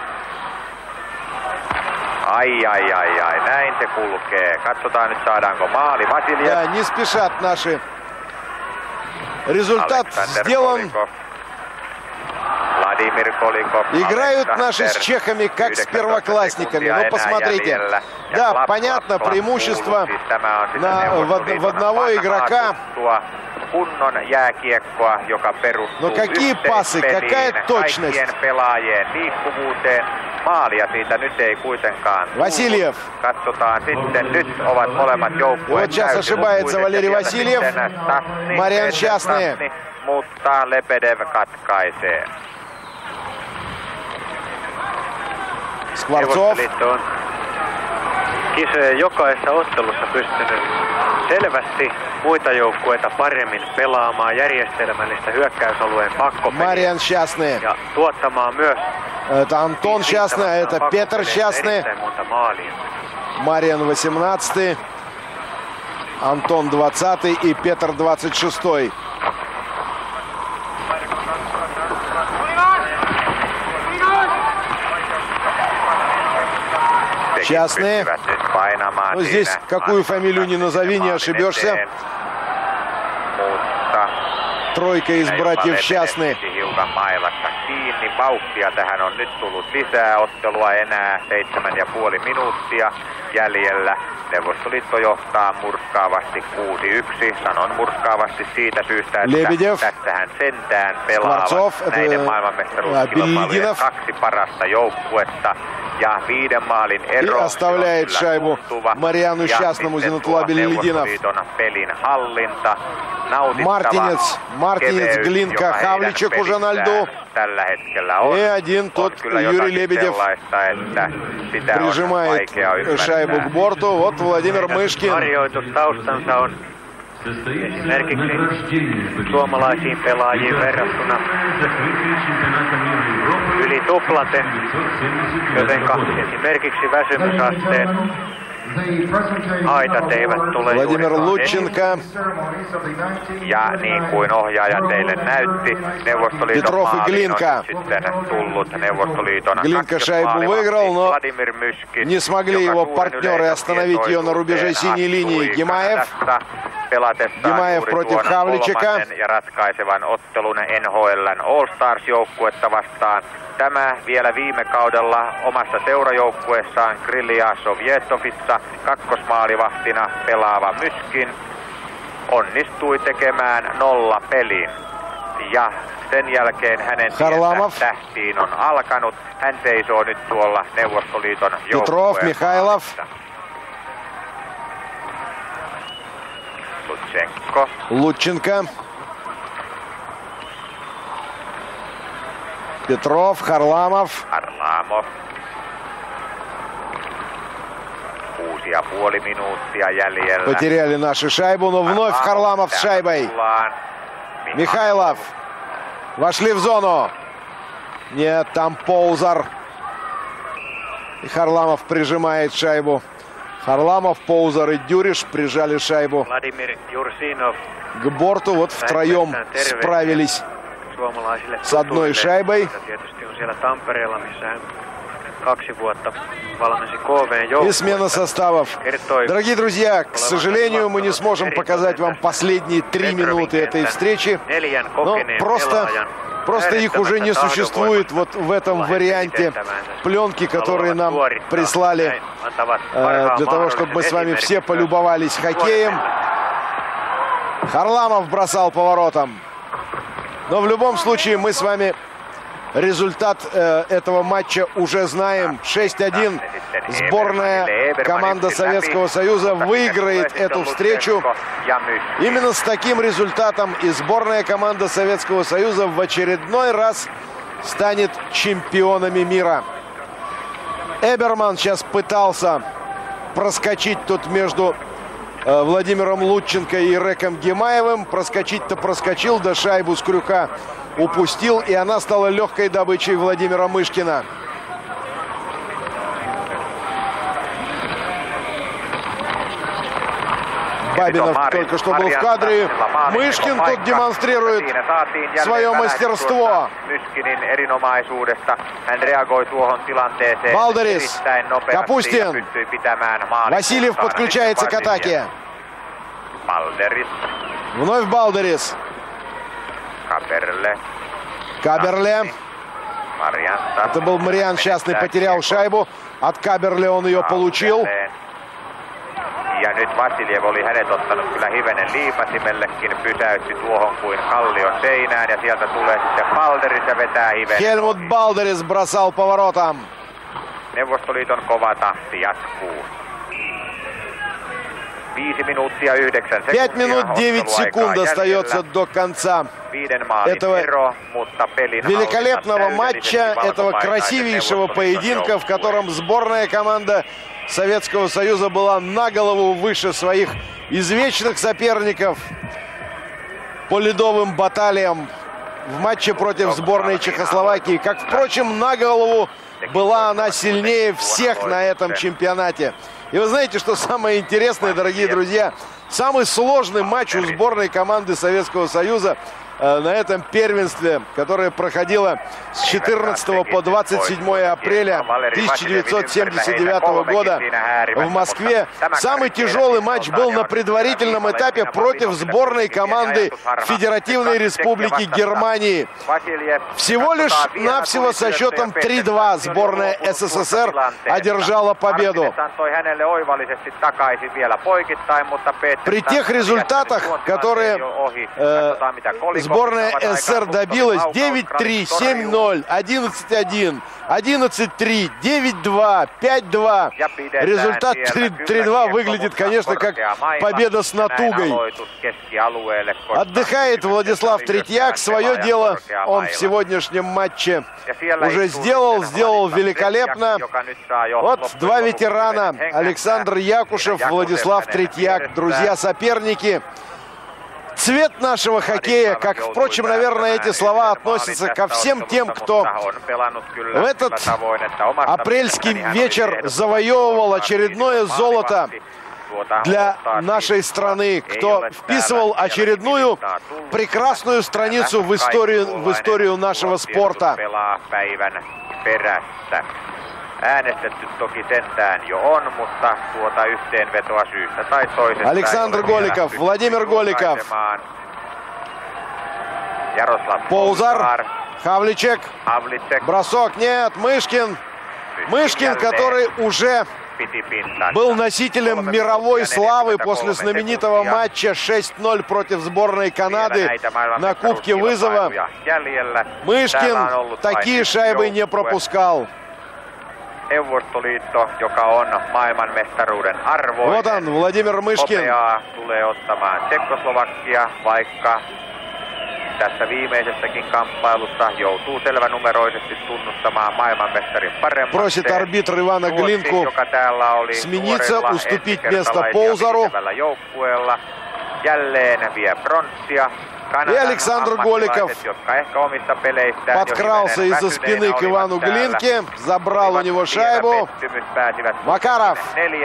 Ai, ai, ai, ai, näin se kulkee. Katsotaan nyt saadaanko maali. Vasiljev. Да, не спешат наши. Результат сделан. Владимир Голиков. Играют наши с чехами как с первоклассниками. Ну, посмотрите. Да, понятно, преимущество на, в, в одного игрока. Kunnon jääkiekkoa, joka perustuu no, какие пасы, какая точность. Pelaajien liikkuvuuteen. Maalia siitä nyt ei kuitenkaan. Васильев. Katsotaan sitten, nyt ovat molemmat joukkueet. Вот сейчас ошибается Валерий Васильев. Мариан Счастный. Mutta Lebedev katkaisee. Skvartsov. On kisojen jokaisessa ottelussa pystynyt selvästi muita joukkueita paremmin pelaamaan järjestelmällistä hyökkäysalueen pakkopeliä. Мариан Счастный. Ja tuottamaan myös. Это Антон Счастный, это Петр Счастный. Мариан восемнадцатый, Антон двадцатый и Петр двадцать шестой. Счастный. Ну, здесь какую фамилию не назови, не ошибешься. Тройка из братьев Счастный. Kiinni vauhtia tähän on nyt tullut lisää ottelua enää seitsemän ja puoli minuuttia jäljellä. Neuvostoliitto johtaa murskaavasti kuusi yksi. Sanon murskaavasti siitä syystä, että Lebedev. Tässähän sentään pelaavat näiden maailmanmestaruuskilpailujen kaksi parasta joukkuetta. Ja viiden maalin ero. И оставляет шайбу Мариану Счастному, Зинатулаби Лединов. Pelin hallinta. Мартинец, Мартинец, Глинка, Хавличек уже на льду. И один тот Юрий Лебедев прижимает шайбу к борту. Вот Владимир Мышкин. Esimerkiksi suomalaisiin pelaajiin verrattuna yli tuplaten, jotenka esimerkiksi väsymysasteen haitat eivät tule Vladimir Lutchenko. Ja niin kuin ohjaaja teille näytti, Neuvostoliiton maaliin on sitten tullut Neuvostoliiton kakkosmaalivahdin Vladimir Myškin, не смогли его партнеры остановить ее на рубеже синей линии. Гимаев. Гимаев против Хавличека. Ja ratkaisevan ottelun N H L:n All Stars-joukkuetta vastaan. Tämä vielä viime kaudella omassa seurajoukkueessaan Grilja Sovjetovissa kakkosmaalivahtina pelaava Myškin onnistui tekemään nolla pelin. Ja sen jälkeen hänen tiensä tähtiin on alkanut. Hän seisoo nyt tuolla Neuvostoliiton Petrov, Mikhailov. Lutchenko. Лутченко. Петров, Харламов. Харламов. Kuusi ja puoli minuuttia jäljellä. Потеряли наши шайбу, но вновь Харламов с шайбой. Михайлов. Вошли в зону. Нет, там Поузар. И Харламов прижимает шайбу. Харламов, Поузар и Дюриш прижали шайбу к борту. Вот втроем справились с одной шайбой. И смена составов. Дорогие друзья, к сожалению, мы не сможем показать вам последние три минуты этой встречи. Но просто, просто их уже не существует вот в этом варианте пленки, которые нам прислали э, для того, чтобы мы с вами все полюбовались хоккеем. Харламов бросал поворотом. Но в любом случае мы с вами результат э, этого матча уже знаем. шесть один. Сборная команда Советского Союза выиграет эту встречу. Именно с таким результатом и сборная команда Советского Союза в очередной раз станет чемпионами мира. Эберман сейчас пытался проскочить тут между э, Владимиром Лутченко и Реком Гемаевым. Проскочить-то проскочил, да шайбу с крюка упустил, и она стала легкой добычей Владимира Мышкина. Бабинов только что был в кадре. Мышкин тут демонстрирует свое мастерство. Балдерис, Капустин. Васильев подключается к атаке. Вновь Балдерис. Каберле. Это был Мариан Счастный, потерял шайбу. От Каберле он ее получил. Ja nyt Vasiljev oli hänet ottanut kyllä hivenen liipasimellekin, pysäytti tuohon kuin kallion seinään ja sieltä tulee sitten Balderis ja vetää hivenen. Хельмут Балдерис бросал поворотом. Neuvostoliiton kova tahti jatkuu. viisi minuuttia yhdeksän sekuntia. пять минут девять секунд остается до конца этого великолепного матча, этого красивейшего поединка, в котором сборная команда Советского Союза была на голову выше своих извечных соперников по ледовым баталиям в матче против сборной Чехословакии. Как, впрочем, на голову была она сильнее всех на этом чемпионате. И вы знаете, что самое интересное, дорогие друзья, самый сложный матч у сборной команды Советского Союза э, на этом первенстве, которое проходило с четырнадцатого по двадцать седьмое апреля тысяча девятьсот семьдесят девятого года в Москве. Самый тяжелый матч был на предварительном этапе против сборной команды Федеративной Республики Германии. Всего лишь навсего со счетом три-два сборная СССР одержала победу. При тех результатах, которые э, сборная СССР добилась: девять-три, семь-ноль, одиннадцать-один, одиннадцать-три, девять-два, пять-два. Результат три-два выглядит, конечно, как победа с натугой. Отдыхает Владислав Третьяк. Свое дело он в сегодняшнем матче уже сделал, сделал великолепно. Вот два ветерана: Александр Якушев, Владислав Третьяк, друзья-соперники. Цвет нашего хоккея, как, впрочем, наверное, эти слова относятся ко всем тем, кто в этот апрельский вечер завоевывал очередное золото для нашей страны, кто вписывал очередную прекрасную страницу в историю, в историю нашего спорта. Александр Голиков, Владимир Голиков. Поузар, Хавличек. Бросок, нет, Мышкин. Мышкин, который уже был носителем мировой славы после знаменитого матча шесть ноль против сборной Канады на Кубке Вызова. Мышкин такие шайбы не пропускал. Вот он, Владимир Мышкин. Tässä viimeisessäkin kamppailussa joutuu selvänumeroisesti tunnustamaan maailmanmestarin paremmaksi. Просит арбитр Ивана Глинку смениться, уступить место Поузару. Jälleen vie bronssia. И Александр Голиков подкрался из-за спины к Ивану Глинке, забрал у него шайбу. Макаров.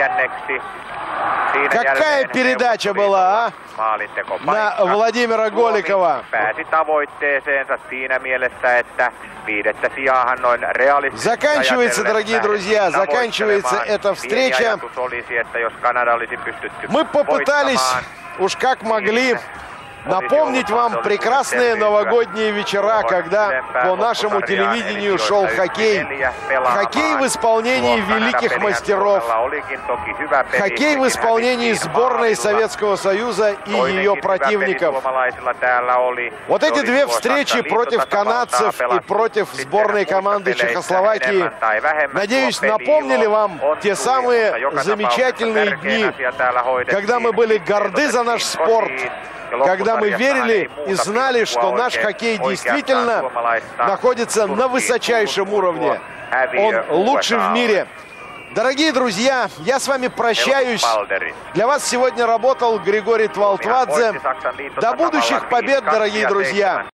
Какая передача была, а? На Владимира Голикова. Заканчивается, дорогие друзья, заканчивается эта встреча. Мы попытались, уж как могли, напомнить вам прекрасные новогодние вечера, когда по нашему телевидению шел хоккей. Хоккей в исполнении великих мастеров. Хоккей в исполнении сборной Советского Союза и ее противников. Вот эти две встречи против канадцев и против сборной команды Чехословакии, надеюсь, напомнили вам те самые замечательные дни, когда мы были горды за наш спорт, когда мы верили и знали, что наш хоккей действительно находится на высочайшем уровне. Он лучший в мире. Дорогие друзья, я с вами прощаюсь. Для вас сегодня работал Григорий Твалтвадзе. До будущих побед, дорогие друзья!